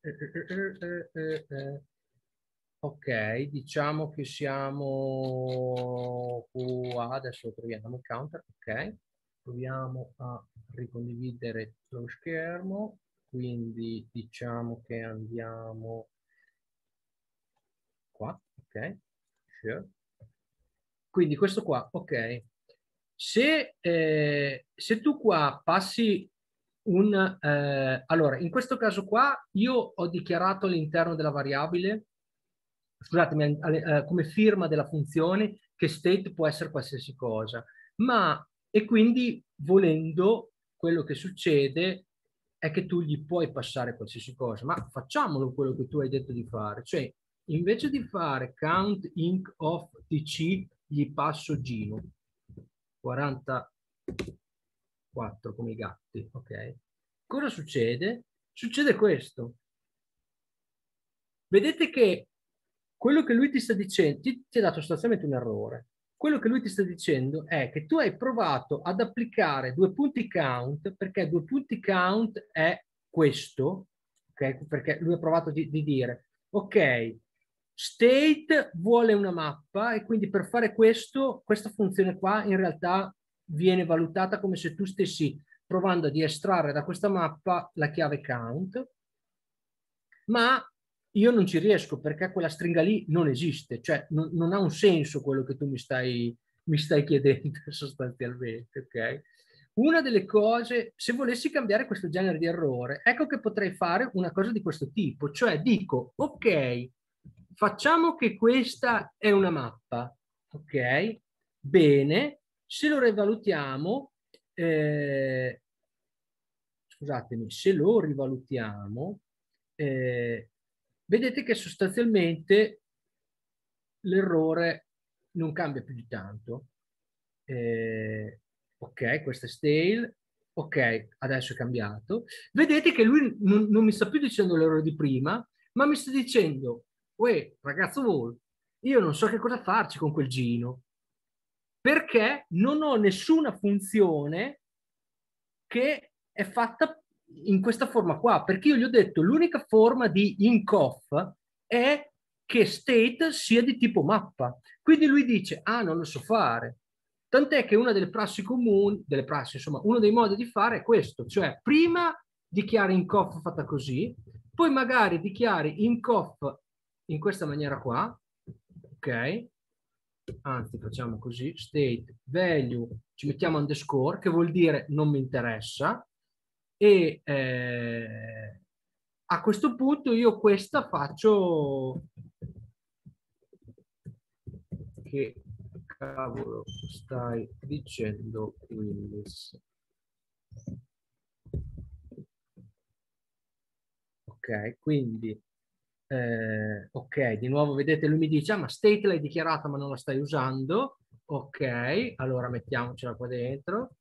Ok, diciamo che siamo qua, adesso troviamo il counter, ok. Proviamo a ricondividere lo schermo, quindi diciamo che andiamo qua, ok, sure. Quindi questo qua, ok. Se tu qua passi allora, in questo caso qua io ho dichiarato all'interno della variabile, scusatemi, come firma della funzione, che state può essere qualsiasi cosa, e quindi volendo quello che succede è che tu gli puoi passare qualsiasi cosa, ma facciamolo quello che tu hai detto di fare, cioè invece di fare count inc of tc gli passo Gino 44 come i gatti, ok? Cosa succede? Succede questo. Vedete che quello che lui ti sta dicendo, ti ha dato sostanzialmente un errore. Quello che lui ti sta dicendo è che tu hai provato ad applicare due punti count, perché due punti count è questo, ok? Perché lui ha provato di dire, ok, state vuole una mappa e quindi per fare questo, questa funzione qua in realtà viene valutata come se tu stessi provando di estrarre da questa mappa la chiave count, ma io non ci riesco perché quella stringa lì non esiste, cioè non ha un senso quello che tu mi stai chiedendo sostanzialmente, ok? Una delle cose, se volessi cambiare questo genere di errore, ecco che potrei fare una cosa di questo tipo, cioè dico, ok, facciamo che questa è una mappa, ok? Bene, se lo rivalutiamo, scusatemi, se lo rivalutiamo, vedete che sostanzialmente l'errore non cambia più di tanto. Ok, questo è stale. Ok, adesso è cambiato. Vedete che lui non mi sta più dicendo l'errore di prima, ma mi sta dicendo, uè, ragazzo voi, io non so che cosa farci con quel Gino, perché non ho nessuna funzione che è fatta in questa forma qua, perché io gli ho detto l'unica forma di incoff è che state sia di tipo mappa. Quindi lui dice, ah, non lo so fare. Tant'è che una delle prassi comuni, insomma, uno dei modi di fare è questo, cioè prima dichiari incoff fatta così, poi magari dichiari incoff in questa maniera qua, ok? Anzi, facciamo così, state value, ci mettiamo underscore, che vuol dire non mi interessa, e a questo punto io questa faccio che cavolo stai dicendo, Willis? Ok, quindi ok, di nuovo vedete lui mi dice ah, ma state l'hai dichiarata ma non la stai usando. Ok, allora mettiamocela qua dentro.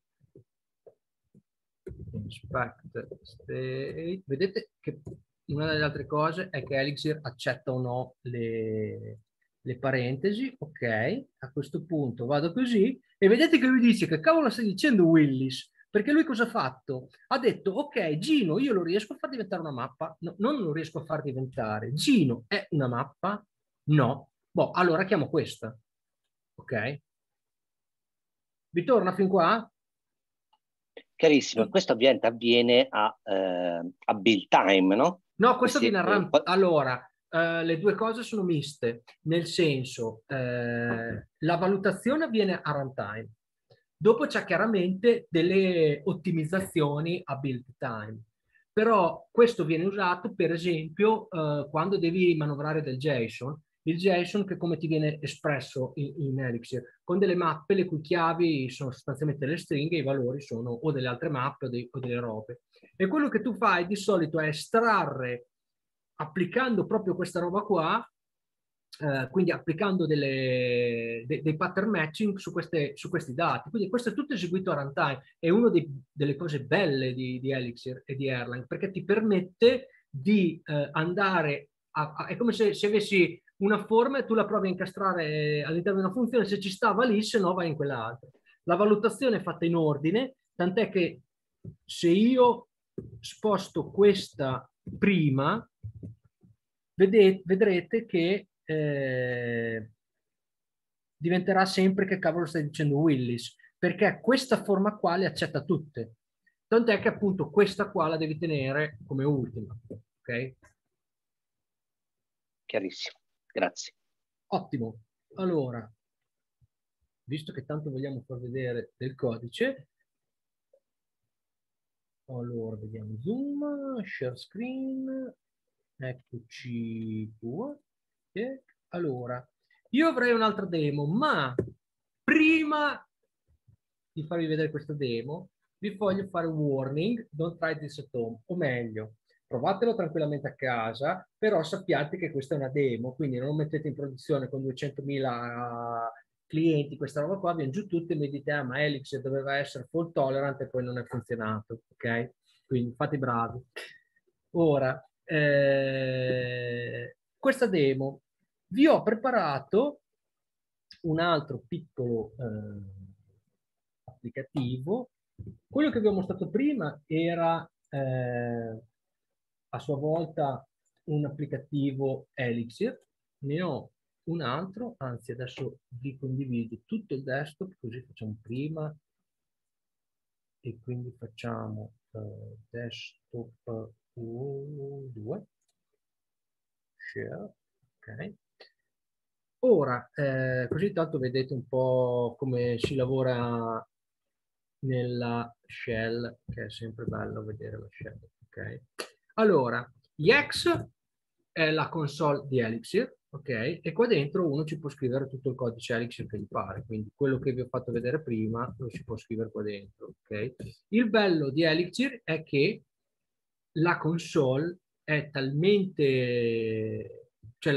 Inspect state. Vedete che una delle altre cose è che Elixir accetta o no le parentesi. Ok, a questo punto vado così e vedete che lui dice che cavolo stai dicendo Willis? Perché lui cosa ha fatto? Ha detto, ok, Gino, io lo riesco a far diventare una mappa? No, non lo riesco a far diventare. Gino è una mappa? No. Boh, allora chiamo questa. Ok? Vi torna fin qua? Chiarissimo, questo ovviamente avviene a build time, no? No, questo Questi, viene a allora, le due cose sono miste, nel senso, la valutazione avviene a runtime. Dopo c'è chiaramente delle ottimizzazioni a build time. Però questo viene usato, per esempio, quando devi manovrare del JSON, il JSON che come ti viene espresso in Elixir, con delle mappe le cui chiavi sono sostanzialmente le stringhe, i valori sono o delle altre mappe o delle robe. E quello che tu fai di solito è estrarre, applicando proprio questa roba qua, quindi applicando dei pattern matching su questi dati. Quindi questo è tutto eseguito a runtime. È una delle cose belle di Elixir e di Erlang, perché ti permette di andare è come se avessi una forma e tu la provi a incastrare all'interno di una funzione, se ci stava lì, se no vai in quell'altra. La valutazione è fatta in ordine, tant'è che se io sposto questa prima, vedrete che diventerà sempre che cavolo stai dicendo Willis, perché questa forma qua le accetta tutte. Tant'è che appunto questa qua la devi tenere come ultima. Ok? Chiarissimo, grazie. Ottimo. Allora, visto che tanto vogliamo far vedere del codice, allora vediamo zoom, share screen, eccoci qua. Allora, io avrei un'altra demo, ma prima di farvi vedere questa demo, vi voglio fare un warning, don't try this at home, o meglio, provatelo tranquillamente a casa, però sappiate che questa è una demo, quindi non lo mettete in produzione con 200.000 clienti, questa roba qua, viene giù tutto e mi dite, ah, ma Elixir doveva essere fault tolerant e poi non è funzionato, ok? Quindi fate bravi. Ora, questa demo, vi ho preparato un altro piccolo applicativo. Quello che vi ho mostrato prima era a sua volta un applicativo Elixir. Ne ho un altro, anzi adesso vi condivido tutto il desktop, così facciamo prima e quindi facciamo desktop 2, share, ok. Ora, così tanto vedete un po' come si lavora nella shell, che è sempre bello vedere la shell, ok? Allora, Yex è la console di Elixir, ok? E qua dentro uno ci può scrivere tutto il codice Elixir che gli pare, quindi quello che vi ho fatto vedere prima lo si può scrivere qua dentro, ok? Il bello di Elixir è che la console è talmente, cioè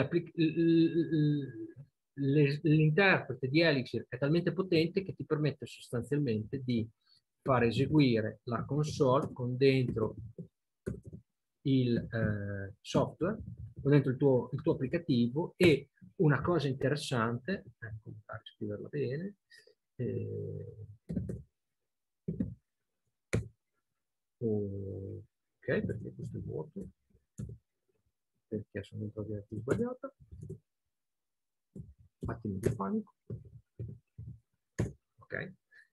l'interprete di Elixir è talmente potente che ti permette sostanzialmente di far eseguire la console con dentro il software, con dentro il tuo applicativo, e una cosa interessante, ecco, per scriverla bene, ok, perché questo è vuoto, perché sono dentro la direttiva sbagliata, attimo di panico, ok.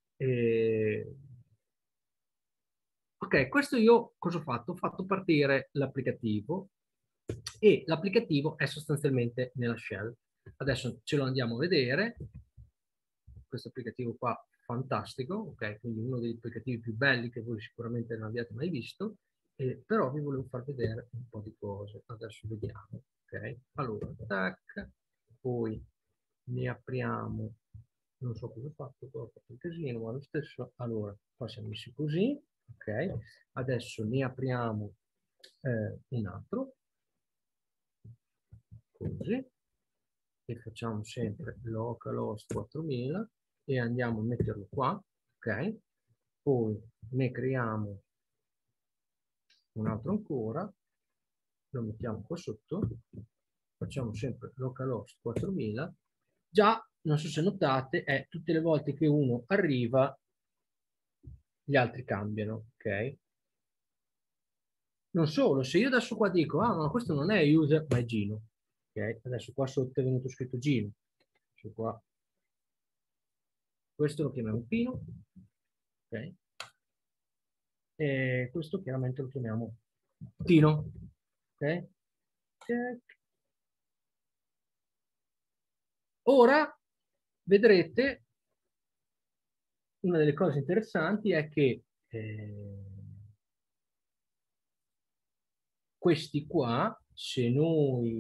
Ok, questo io cosa ho fatto? Ho fatto partire l'applicativo e l'applicativo è sostanzialmente nella shell. Adesso ce lo andiamo a vedere. Questo applicativo qua fantastico, ok? Quindi uno degli applicativi più belli che voi sicuramente non abbiate mai visto, però vi volevo far vedere un po' di cose. Adesso vediamo, ok? Allora, tac, poi ne apriamo, non so cosa ho fatto, ho fatto un casino, ma lo stesso. Allora, qua siamo messi così, ok? Adesso ne apriamo un altro, così, e facciamo sempre localhost 4000 e andiamo a metterlo qua, ok? Poi ne creiamo un altro ancora, lo mettiamo qua sotto, facciamo sempre localhost 4000. Già, non so se notate, è tutte le volte che uno arriva gli altri cambiano, ok? Non solo, se io adesso qua dico, ah, ma questo non è user, ma è Gino, ok? Adesso qua sotto è venuto scritto Gino, qua. Questo lo chiamiamo Pino, ok? E questo chiaramente lo chiamiamo Tino, ok? Ora vedrete, una delle cose interessanti è che questi qua, se noi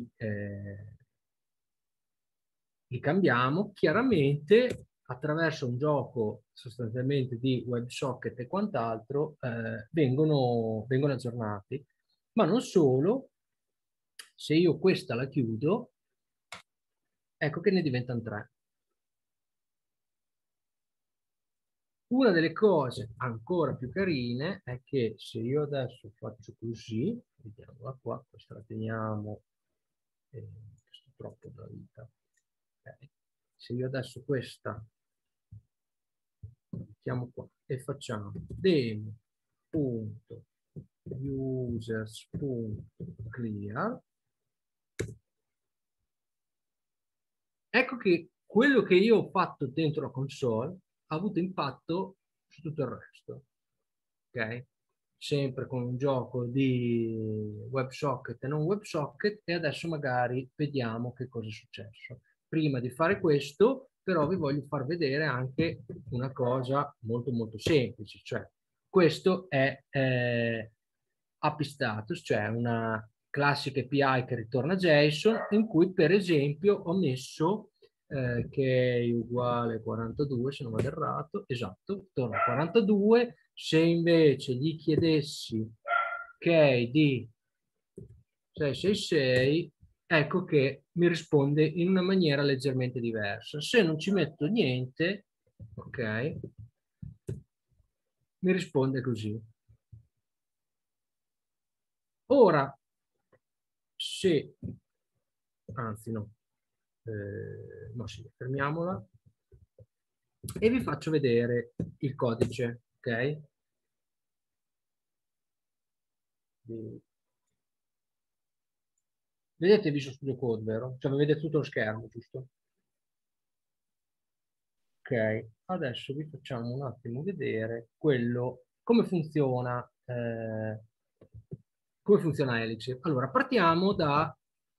li cambiamo, chiaramente attraverso un gioco sostanzialmente di WebSocket e quant'altro vengono aggiornati. Ma non solo, se io questa la chiudo, ecco che ne diventano 3. Una delle cose ancora più carine è che se io adesso faccio così, vediamola qua, questa la teniamo, sto troppo da vita. Okay. Se io adesso questa mettiamo qua e facciamo demo.users.clear, ecco che quello che io ho fatto dentro la console ha avuto impatto su tutto il resto. Ok? Sempre con un gioco di WebSocket e non WebSocket, e adesso magari vediamo che cosa è successo. Prima di fare questo, però, vi voglio far vedere anche una cosa molto molto semplice, cioè questo è API status, cioè una classica API che ritorna JSON, in cui per esempio ho messo che è uguale a 42, se non vado errato, esatto, torna a 42. Se invece gli chiedessi che è di 666, ecco che mi risponde in una maniera leggermente diversa. Se non ci metto niente, ok, mi risponde così. Ora, se, anzi no, no sì, fermiamola e vi faccio vedere il codice, ok? Vedete Visual Studio Code, vero? Cioè vedete tutto lo schermo, giusto? Ok, adesso vi facciamo un attimo vedere quello, come funziona Elixir. Allora, partiamo da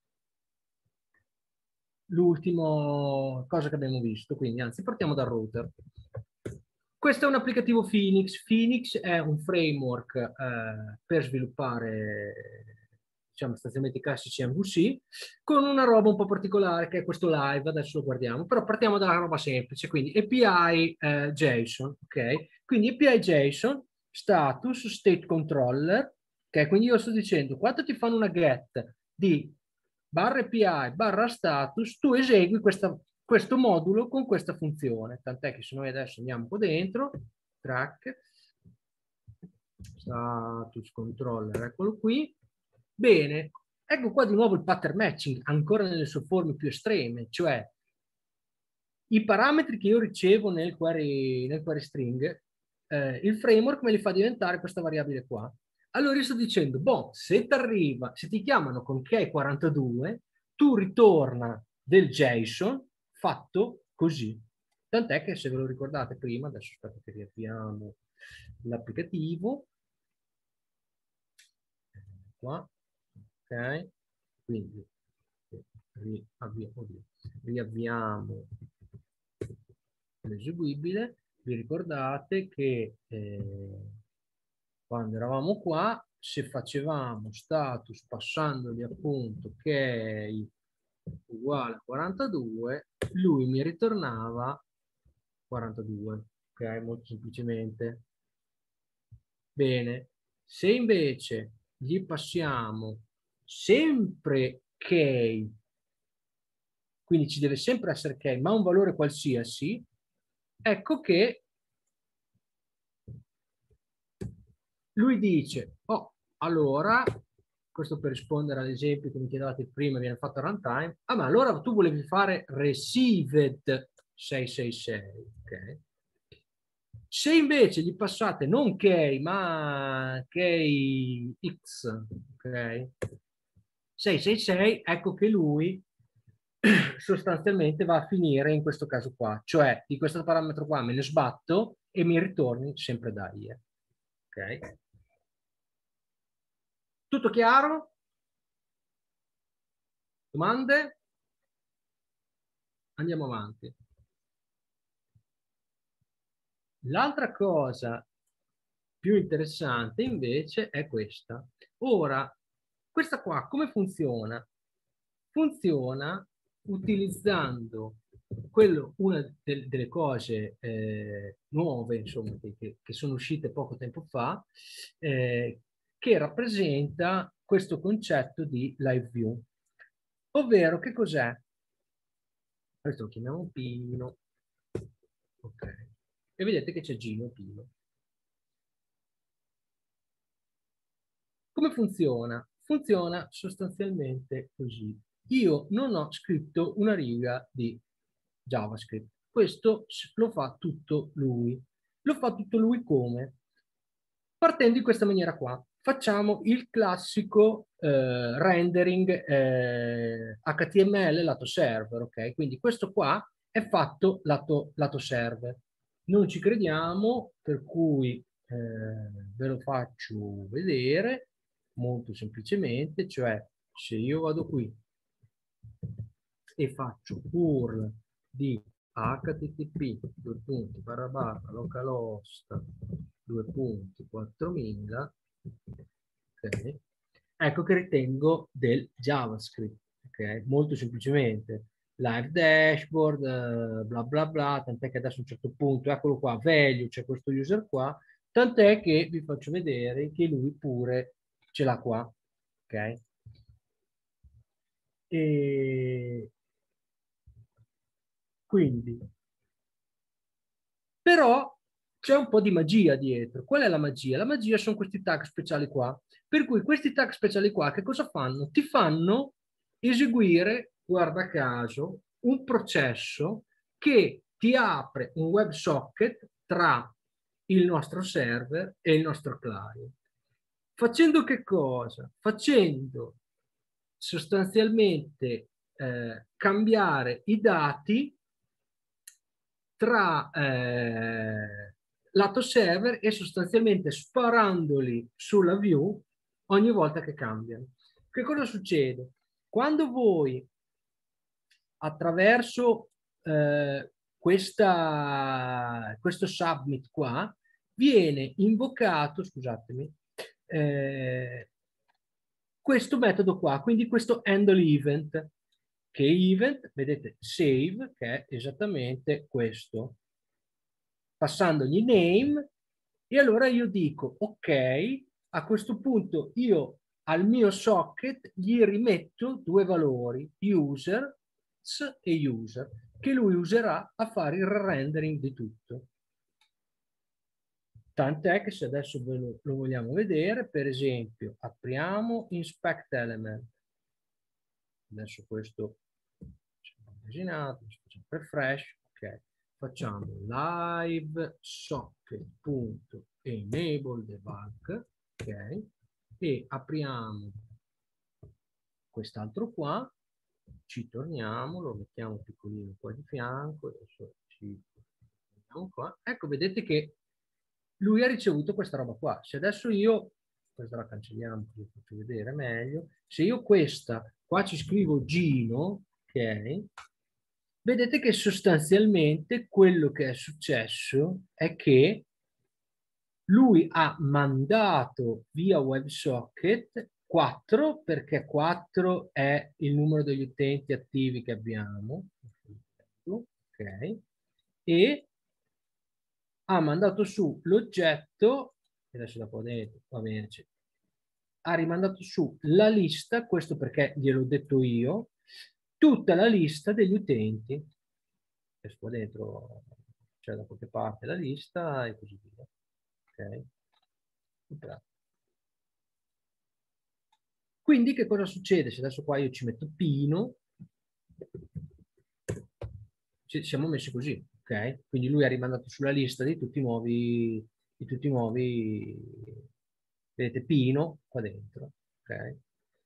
l'ultima cosa che abbiamo visto, quindi anzi partiamo dal router. Questo è un applicativo Phoenix. Phoenix è un framework per sviluppare, diciamo, sostanzialmente i classici MVC, con una roba un po' particolare che è questo live, adesso lo guardiamo, però partiamo dalla roba semplice, quindi API JSON, ok? Quindi API JSON, status, state controller, ok? Quindi io sto dicendo, quando ti fanno una get di /API/status, tu esegui questo modulo con questa funzione, tant'è che se noi adesso andiamo qua dentro, track, status controller, eccolo qui, bene, ecco qua di nuovo il pattern matching, ancora nelle sue forme più estreme, cioè i parametri che io ricevo nel query string, il framework me li fa diventare questa variabile qua. Allora io sto dicendo, boh, se ti chiamano con key 42, tu ritorna del JSON fatto così. Tant'è che se ve lo ricordate prima, adesso aspetta che riapriamo l'applicativo, qua, ok, quindi riavviamo l'eseguibile. Vi ricordate che quando eravamo qua, se facevamo status passandogli appunto che è uguale a 42, lui mi ritornava 42, ok? Molto semplicemente. Bene, se invece gli passiamo sempre key, quindi ci deve sempre essere key, ma un valore qualsiasi, ecco che lui dice, oh, allora, questo per rispondere all'esempio che mi chiedevate prima, viene fatto a runtime, ah, ma allora tu volevi fare received 666, ok? Se invece gli passate non Key, ma KX, ok? 666, ecco che lui sostanzialmente va a finire in questo caso qua, cioè di questo parametro qua me ne sbatto e mi ritorni sempre da IE. Ok? Tutto chiaro? Domande? Andiamo avanti. L'altra cosa più interessante invece è questa. Ora, questa qua come funziona? Funziona utilizzando una delle cose nuove, insomma, che sono uscite poco tempo fa, che rappresenta questo concetto di live view. Ovvero, che cos'è? Questo lo chiamiamo Pino. Ok. E vedete che c'è Gino Pino. Come funziona? Funziona sostanzialmente così. Io non ho scritto una riga di JavaScript. Questo lo fa tutto lui. Lo fa tutto lui come? Partendo in questa maniera qua. Facciamo il classico rendering HTML lato server, ok? Quindi questo qua è fatto lato server. Non ci crediamo, per cui ve lo faccio vedere molto semplicemente, cioè se io vado qui e faccio URL di http localhost 2.4000, okay. Ecco che ritengo del JavaScript, okay. Molto semplicemente live dashboard, bla bla bla, tant'è che adesso a un certo punto, eccolo qua, value, c'è questo user qua, tant'è che vi faccio vedere che lui pure ce l'ha qua, ok? E quindi, però c'è un po' di magia dietro. Qual è la magia? La magia sono questi tag speciali qua. Per cui questi tag speciali qua che cosa fanno? Ti fanno eseguire, guarda caso, un processo che ti apre un WebSocket tra il nostro server e il nostro client. Facendo che cosa? Facendo sostanzialmente cambiare i dati tra lato server e sostanzialmente sparandoli sulla view ogni volta che cambiano. Che cosa succede? Quando voi attraverso questo submit qua viene invocato, scusatemi, questo metodo qua, quindi questo handle event, che event, vedete, save, che è esattamente questo, passandogli name, e allora io dico, ok, a questo punto io al mio socket gli rimetto due valori, users e user, che lui userà a fare il rendering di tutto. Tant'è che se adesso lo vogliamo vedere, per esempio, apriamo Inspect Element. Adesso questo facciamo refresh, ok. Facciamo live socket.enable debug, ok, e apriamo quest'altro qua, ci torniamo, lo mettiamo piccolino qua di fianco, adesso ci torniamo qua. Ecco, vedete che lui ha ricevuto questa roba qua. Se adesso io, questa la cancelliamo, così faccio vedere meglio, se io questa, qua ci scrivo Gino, ok, vedete che sostanzialmente quello che è successo è che lui ha mandato via WebSocket 4, perché 4 è il numero degli utenti attivi che abbiamo, ok, e ha mandato su l'oggetto, adesso da qua dentro, va bene, ha rimandato su la lista, questo perché gliel'ho detto io, tutta la lista degli utenti. Adesso qua dentro c'è da qualche parte la lista e così via. Ok? Quindi che cosa succede? Se adesso qua io ci metto Pino, ci siamo messi così. ok? Quindi lui è rimandato sulla lista di tutti i nuovi, vedete Pino qua dentro, ok?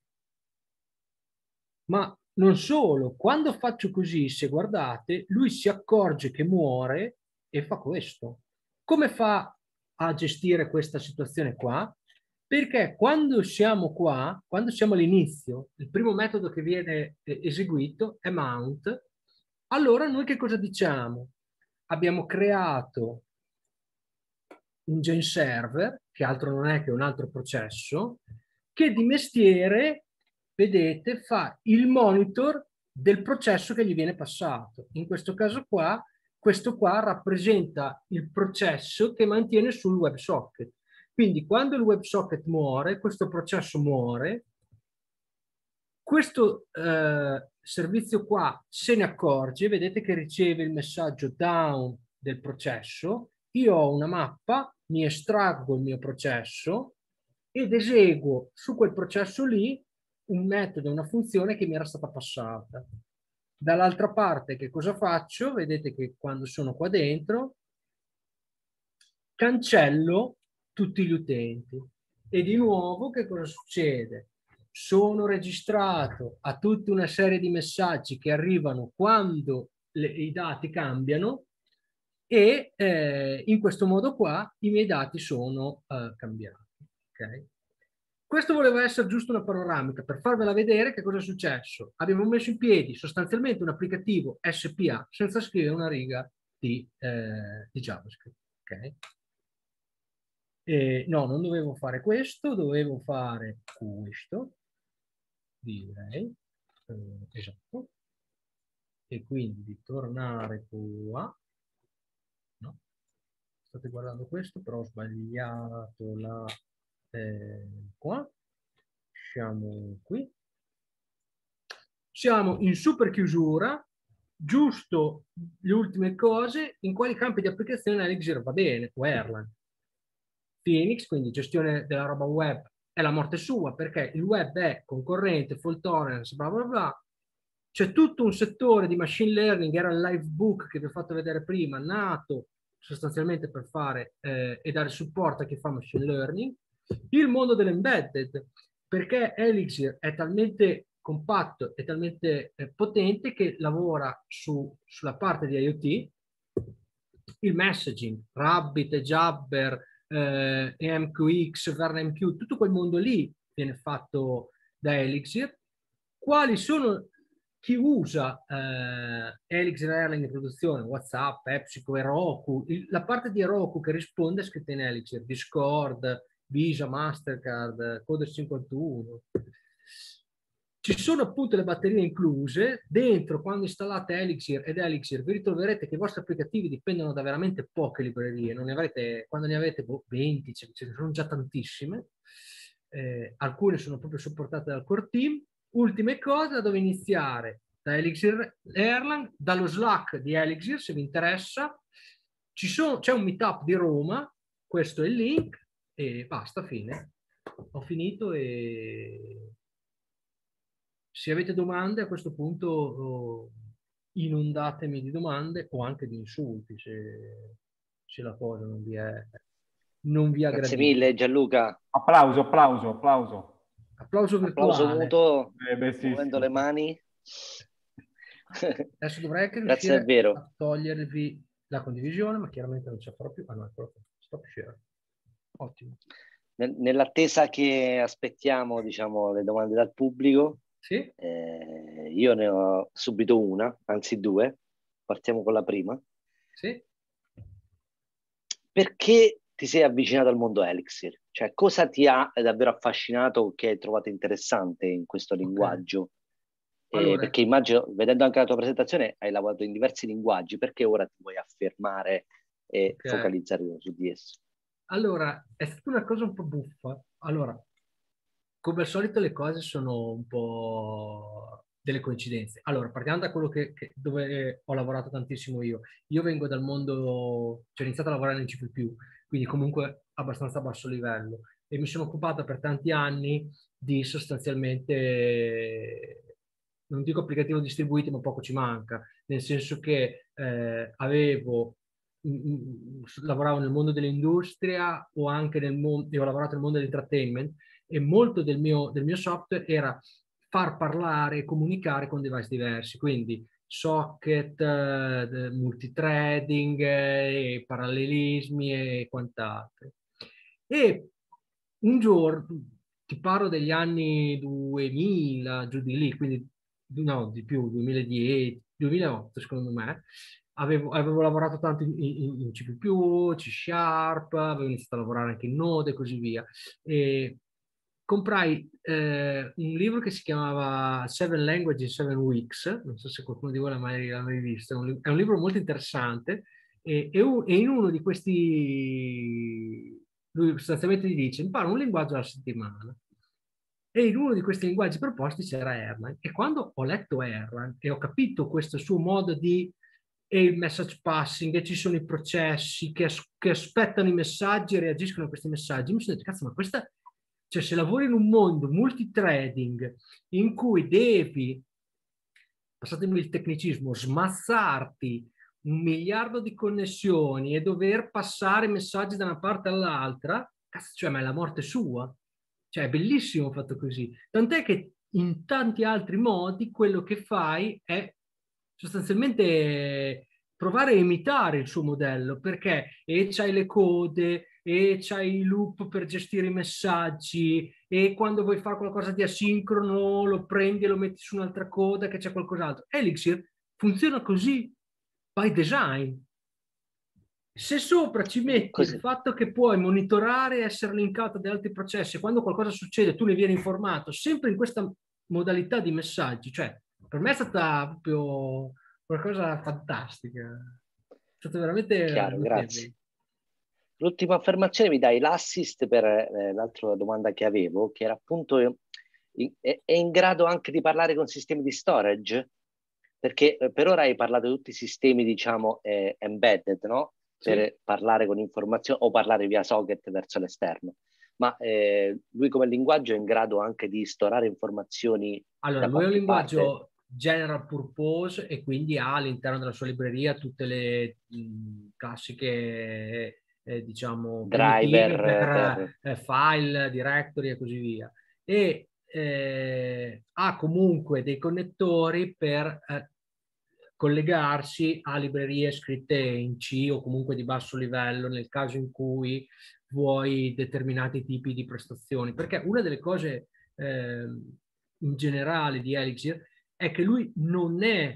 Ma non solo, quando faccio così, se guardate, lui si accorge che muore e fa questo. Come fa a gestire questa situazione qua? Perché quando siamo qua, quando siamo all'inizio, il primo metodo che viene eseguito è mount. Allora noi che cosa diciamo? Abbiamo creato un gen server, che altro non è che un altro processo, che di mestiere, vedete, fa il monitor del processo che gli viene passato. In questo caso qua, questo qua rappresenta il processo che mantiene sul WebSocket. Quindi quando il WebSocket muore, questo processo muore, questo servizio qua se ne accorge, vedete che riceve il messaggio down del processo, io ho una mappa, mi estraggo il mio processo ed eseguo su quel processo lì un metodo, una funzione che mi era stata passata. Dall'altra parte che cosa faccio? Vedete che quando sono qua dentro cancello tutti gli utenti e di nuovo che cosa succede? Sono registrato a tutta una serie di messaggi che arrivano quando i dati cambiano e in questo modo qua i miei dati sono cambiati. Okay? Questo voleva essere giusto una panoramica per farvela vedere che cosa è successo. Abbiamo messo in piedi sostanzialmente un applicativo SPA senza scrivere una riga di JavaScript. Okay? No, non dovevo fare questo, dovevo fare questo, direi, esatto, e quindi tornare qua, no, state guardando questo, però ho sbagliato la, qua, siamo qui, siamo in super chiusura, giusto le ultime cose, in quali campi di applicazione Elixir va bene, o Erlang. Phoenix, quindi gestione della roba web, è la morte sua, perché il web è concorrente, fault tolerance, bla bla bla. C'è tutto un settore di machine learning, era il live book che vi ho fatto vedere prima, nato sostanzialmente per fare e dare supporto a chi fa machine learning. Il mondo dell'embedded, perché Elixir è talmente compatto e talmente potente che lavora sulla parte di IoT, il messaging, Rabbit, Jabber, EMQX, VernMQ, tutto quel mondo lì viene fatto da Elixir. Quali sono chi usa Elixir Erlang in produzione? WhatsApp, PepsiCo, Heroku. La parte di Heroku che risponde è scritta in Elixir, Discord, Visa, Mastercard, Codex 51. Ci sono appunto le batterie incluse. Dentro, quando installate Elixir ed Elixir, vi ritroverete che i vostri applicativi dipendono da veramente poche librerie. Non ne avrete, quando ne avete 20, ce ne sono già tantissime. Alcune sono proprio supportate dal core team. Ultime cose, da dove iniziare? Da Elixir Erlang, dallo Slack di Elixir, se vi interessa. C'è un meetup di Roma, questo è il link, e basta, fine. Ho finito e se avete domande a questo punto inondatemi di domande o anche di insulti se la cosa non vi Grazie aggradisce. mille Gianluca. Applauso, applauso, applauso. Applauso Applauso virtuale. mutuo, Sì, muovendo sì. le mani. Adesso dovrei anche Grazie riuscire davvero. a togliervi la condivisione, ma chiaramente non ce la farò più. Ah no, stop share. Ottimo. Nell'attesa che aspettiamo, diciamo, le domande dal pubblico, sì? Io ne ho subito una, anzi due. Partiamo con la prima. Sì. Perché ti sei avvicinato al mondo Elixir? Cioè, cosa ti ha davvero affascinato, che hai trovato interessante in questo linguaggio? Allora, perché immagino, vedendo anche la tua presentazione, hai lavorato in diversi linguaggi, perché ora ti vuoi affermare e focalizzare su di esso? Allora, è stata una cosa un po' buffa. Allora, come al solito le cose sono un po' delle coincidenze. Allora, partiamo da quello dove ho lavorato tantissimo io. Io vengo dal mondo, cioè ho iniziato a lavorare in C++, quindi comunque abbastanza basso livello, e mi sono occupata per tanti anni di sostanzialmente non dico applicativo distribuiti, ma poco ci manca, nel senso che lavoravo nel mondo dell'industria o anche ho lavorato nel mondo dell'entertainment, e molto del mio software era far parlare e comunicare con device diversi, quindi socket, multithreading, parallelismi e quant'altro. E un giorno, ti parlo degli anni 2000, giù di lì, quindi no, di più, 2010, 2008 secondo me, avevo lavorato tanto in C++, C Sharp, avevo iniziato a lavorare anche in Node e così via. E comprai un libro che si chiamava Seven Languages in 7 Weeks, non so se qualcuno di voi l'ha mai visto, è un libro molto interessante, e in uno di questi, lui sostanzialmente gli dice: impara un linguaggio alla settimana. E in uno di questi linguaggi proposti c'era Erlang, e quando ho letto Erlang e ho capito questo suo modo di e il message passing, e ci sono i processi che aspettano i messaggi e reagiscono a questi messaggi, mi sono detto, cazzo, ma questa, cioè, se lavori in un mondo multithreading in cui devi, passatemi il tecnicismo, smazzarti 1 miliardo di connessioni e dover passare messaggi da una parte all'altra, cazzo, cioè, ma è la morte sua. Cioè, è bellissimo fatto così. Tant'è che in tanti altri modi quello che fai è sostanzialmente provare a imitare il suo modello, perché c'hai le code, e c'hai i loop per gestire i messaggi, e quando vuoi fare qualcosa di asincrono lo prendi e lo metti su un'altra coda che c'è qualcos'altro. Elixir funziona così, by design. Se sopra ci metti Così. il fatto che puoi monitorare e essere linkato da altri processi, quando qualcosa succede tu ne vieni informato, sempre in questa modalità di messaggi, cioè per me è stata proprio qualcosa fantastica. È stato veramente Chiaro, notevole. grazie. L'ultima affermazione mi dai l'assist per l'altra domanda che avevo, che era appunto è in grado anche di parlare con sistemi di storage? Perché per ora hai parlato di tutti i sistemi, diciamo, embedded, no? Per Sì. parlare con informazioni o parlare via socket verso l'esterno. Ma lui come linguaggio è in grado anche di storare informazioni Allora, da lui è un qualche parte? linguaggio general purpose, e quindi ha all'interno della sua libreria tutte le classiche, diciamo, primitive Driver per file, directory e così via. E ha comunque dei connettori per collegarsi a librerie scritte in C o comunque di basso livello nel caso in cui vuoi determinati tipi di prestazioni. Perché una delle cose in generale di Elixir è che lui non è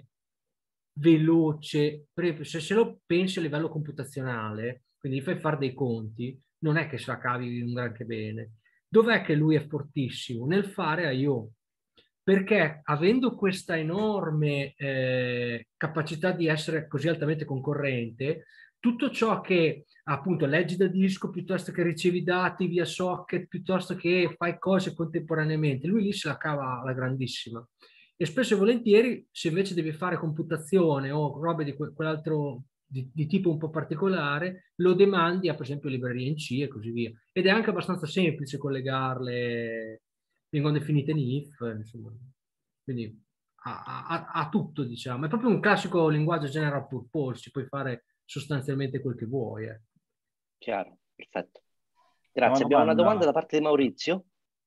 veloce, se lo pensi a livello computazionale, quindi gli fai fare dei conti, non è che se la cavi un granché bene. Dov'è che lui è fortissimo? Nel fare I/O, perché avendo questa enorme capacità di essere così altamente concorrente, tutto ciò che appunto leggi da disco piuttosto che ricevi dati via socket, piuttosto che fai cose contemporaneamente, lui lì se la cava alla grandissima. E spesso e volentieri, se invece devi fare computazione o robe di quell'altro di tipo un po' particolare, lo demandi a, per esempio, librerie in C e così via. Ed è anche abbastanza semplice collegarle, vengono definite in if, insomma. Quindi ha tutto, diciamo. È proprio un classico linguaggio general purpose, ci puoi fare sostanzialmente quel che vuoi. Chiaro, perfetto. Grazie. Abbiamo una domanda da parte di Maurizio.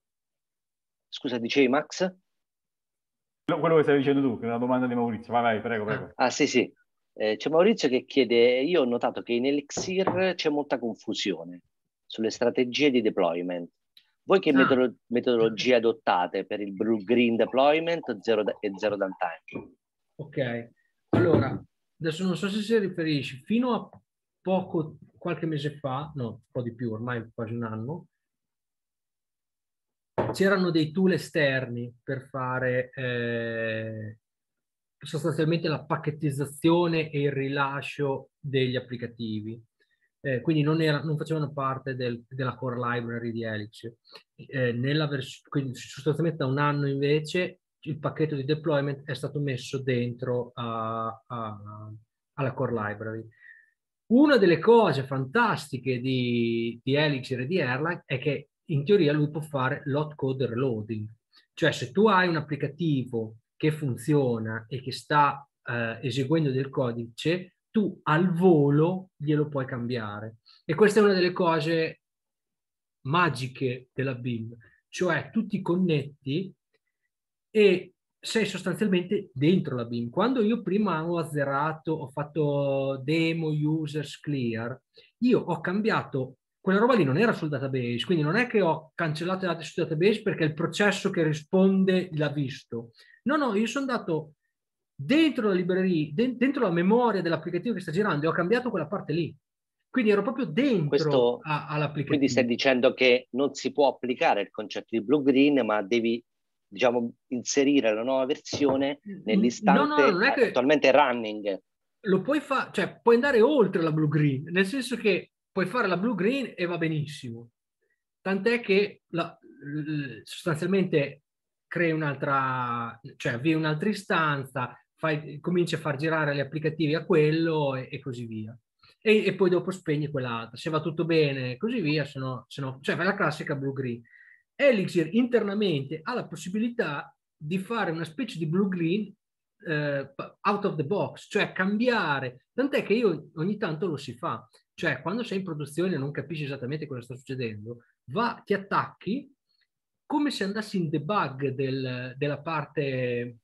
Scusa, dicevi Max? Quello che stavi dicendo tu, che è una domanda di Maurizio. Vai, prego. Ah, sì. C'è Maurizio che chiede, io ho notato che in Elixir c'è molta confusione sulle strategie di deployment. Voi che metodologie adottate per il blue-green deployment e zero downtime? Ok, allora, adesso non so se si riferisci, fino a qualche mese fa, no, un po' di più, ormai quasi un anno, c'erano dei tool esterni per fare sostanzialmente la pacchettizzazione e il rilascio degli applicativi. Quindi non facevano parte della core library di Elixir. Quindi sostanzialmente da un anno invece il pacchetto di deployment è stato messo dentro alla core library. Una delle cose fantastiche di Elixir e di Erlang è che in teoria lui può fare lot code reloading. Cioè, se tu hai un applicativo che funziona e che sta eseguendo del codice, tu al volo glielo puoi cambiare. E questa è una delle cose magiche della BIM, cioè tu ti connetti e sei sostanzialmente dentro la BIM. Quando io prima ho azzerato, ho fatto demo, users, clear, io ho cambiato, quella roba lì non era sul database, quindi non è che ho cancellato i dati sul database perché il processo che risponde l'ha visto. No, no, io sono andato dentro la libreria, dentro la memoria dell'applicativo che sta girando e ho cambiato quella parte lì. Quindi ero proprio dentro Questo, quindi stai all'applicativo. dicendo che non si può applicare il concetto di blue green, ma devi, diciamo, inserire la nuova versione No, no, nell'istante non è che attualmente running. lo puoi fare, cioè puoi andare oltre la blue green, nel senso che puoi fare la blue green e va benissimo. Tant'è che sostanzialmente crei un'altra, cioè avvii un'altra istanza, cominci a far girare gli applicativi a quello e così via. E poi dopo spegni quell'altra. Se va tutto bene e così via, cioè fai la classica blue green. Elixir internamente ha la possibilità di fare una specie di blue green out of the box, cioè cambiare. Tant'è che io ogni tanto lo si fa, cioè quando sei in produzione e non capisci esattamente cosa sta succedendo, ti attacchi come se andassi in debug della parte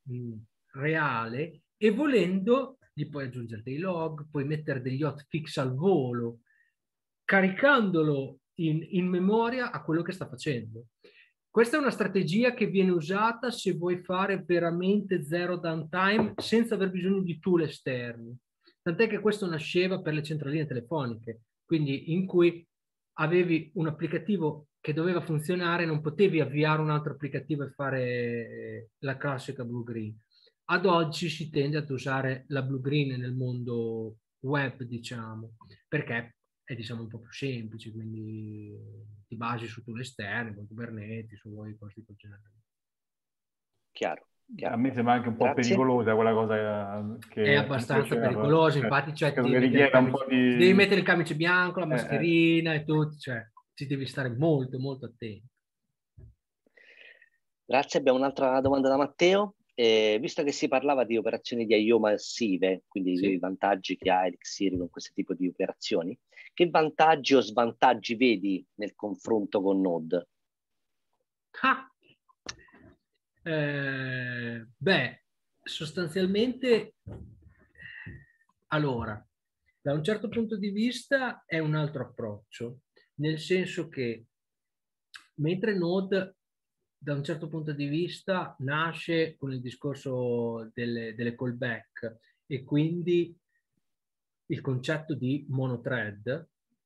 reale e volendo gli puoi aggiungere dei log, puoi mettere degli hotfix al volo, caricandolo in memoria a quello che sta facendo. Questa è una strategia che viene usata se vuoi fare veramente zero downtime senza aver bisogno di tool esterni. Tant'è che questo nasceva per le centraline telefoniche, quindi in cui avevi un applicativo che doveva funzionare, non potevi avviare un altro applicativo e fare la classica blue green. Ad oggi si tende ad usare la blue green nel mondo web, diciamo, perché è diciamo un po' più semplice, quindi ti basi su tool esterni, con Kubernetes, su cose di quel genere. Chiaro, A chiaro. me sembra anche un po' Grazie. pericolosa quella cosa che È abbastanza pericoloso, infatti cioè, credo che richieda un po' ti devi di... mettere il camice bianco, la mascherina e tutto, cioè ci devi stare molto molto attento. Grazie, abbiamo un'altra domanda da Matteo. Visto che si parlava di operazioni di I/O massive, quindi Sì. i vantaggi che ha Elixir con questo tipo di operazioni, che vantaggi o svantaggi vedi nel confronto con Node? Beh, sostanzialmente, allora, da un certo punto di vista è un altro approccio, nel senso che mentre Node da un certo punto di vista nasce con il discorso delle callback e quindi il concetto di monothread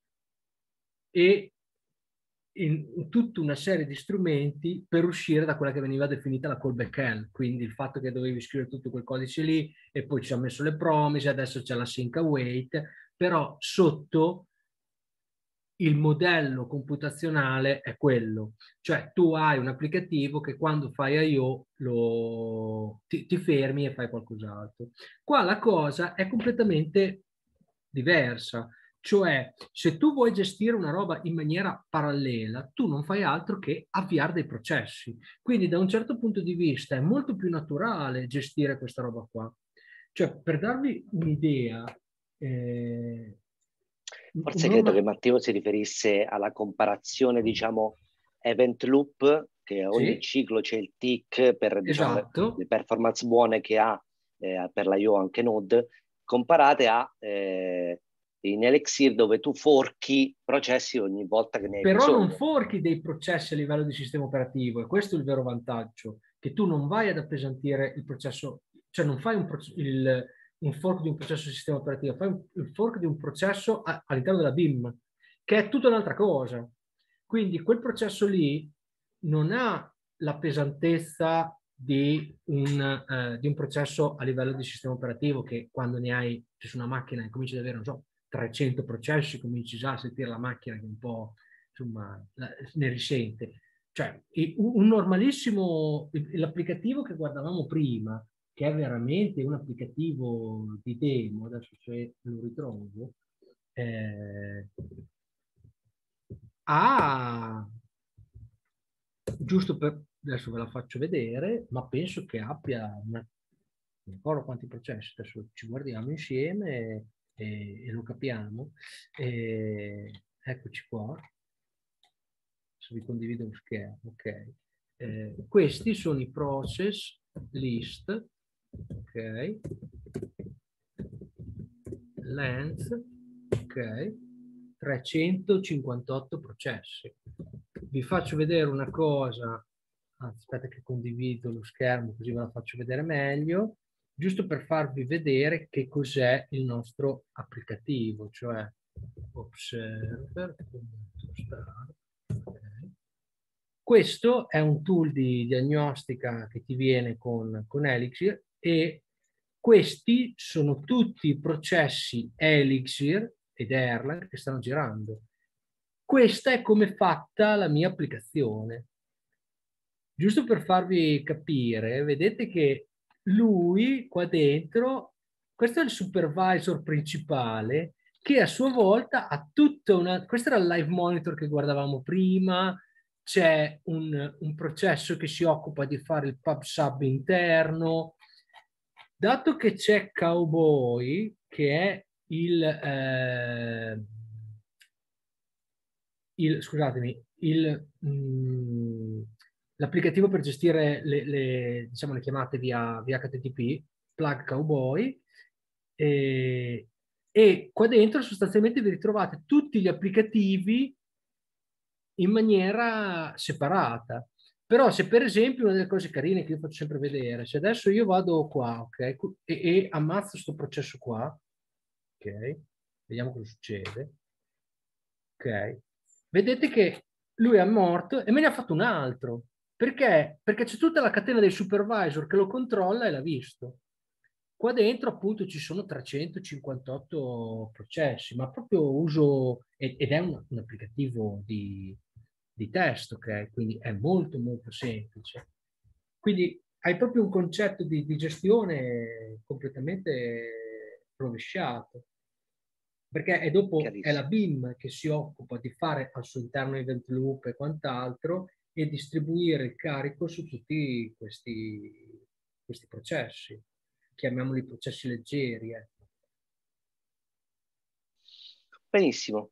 e in tutta una serie di strumenti per uscire da quella che veniva definita la callback hell, quindi il fatto che dovevi scrivere tutto quel codice lì e poi ci ha messo le promise, adesso c'è la sync await, però sotto il modello computazionale è quello, cioè tu hai un applicativo che quando fai I/O ti fermi e fai qualcos'altro. Qua la cosa è completamente diversa, cioè se tu vuoi gestire una roba in maniera parallela, tu non fai altro che avviare dei processi. Quindi da un certo punto di vista è molto più naturale gestire questa roba qua. Cioè, per darvi un'idea, Forse credo che Matteo si riferisse alla comparazione, diciamo, event loop, che ogni sì, ciclo c'è il tick per, diciamo, esatto. le performance buone che ha per la I/O anche Node, comparate a in Elixir dove tu forchi processi ogni volta che ne hai Però non bisogno. forchi dei processi a livello di sistema operativo e questo è il vero vantaggio, che tu non vai ad appesantire il processo, cioè non fai un fork di un processo di sistema operativo, fai il fork di un processo all'interno della BIM, che è tutta un'altra cosa. Quindi quel processo lì non ha la pesantezza di un processo a livello di sistema operativo che quando ne hai su una macchina e cominci ad avere, non so, 300 processi, cominci già a sentire la macchina che un po' insomma, ne risente. Cioè, un normalissimo, l'applicativo che guardavamo prima, che è veramente un applicativo di demo, adesso se lo ritrovo, ha giusto per, adesso ve la faccio vedere, ma penso che abbia, non ricordo quanti processi, adesso ci guardiamo insieme e lo capiamo. Eccoci qua, adesso vi condivido lo schermo, ok. Questi sono i process list, ok, length, ok, 358 processi. Vi faccio vedere una cosa, aspetta che condivido lo schermo così ve la faccio vedere meglio, giusto per farvi vedere che cos'è il nostro applicativo, cioè observer. Okay. Questo è un tool di diagnostica che ti viene con Elixir e questi sono tutti i processi Elixir ed Erlang che stanno girando. Questa è come è fatta la mia applicazione. Giusto per farvi capire, vedete che lui qua dentro, questo è il supervisor principale che a sua volta ha tutta una... Questo era il live monitor che guardavamo prima, c'è un processo che si occupa di fare il pub sub interno. Dato che c'è Cowboy, che è scusatemi, l'applicativo per gestire diciamo, le chiamate via HTTP, Plug Cowboy, e qua dentro sostanzialmente vi ritrovate tutti gli applicativi in maniera separata. Però se per esempio una delle cose carine che io faccio sempre vedere, se adesso io vado qua, ok, e ammazzo questo processo qua, ok, vediamo cosa succede, ok, vedete che lui è morto e me ne ha fatto un altro. Perché? Perché c'è tutta la catena dei supervisor che lo controlla e l'ha visto. Qua dentro appunto ci sono 358 processi, ma proprio uso, ed è un applicativo di test, ok? Quindi è molto molto semplice. Quindi hai proprio un concetto di gestione completamente rovesciato, perché è dopo è la Chiarissimo. BIM che si occupa di fare al suo interno event loop e quant'altro e distribuire il carico su tutti questi processi, chiamiamoli processi leggeri. Benissimo.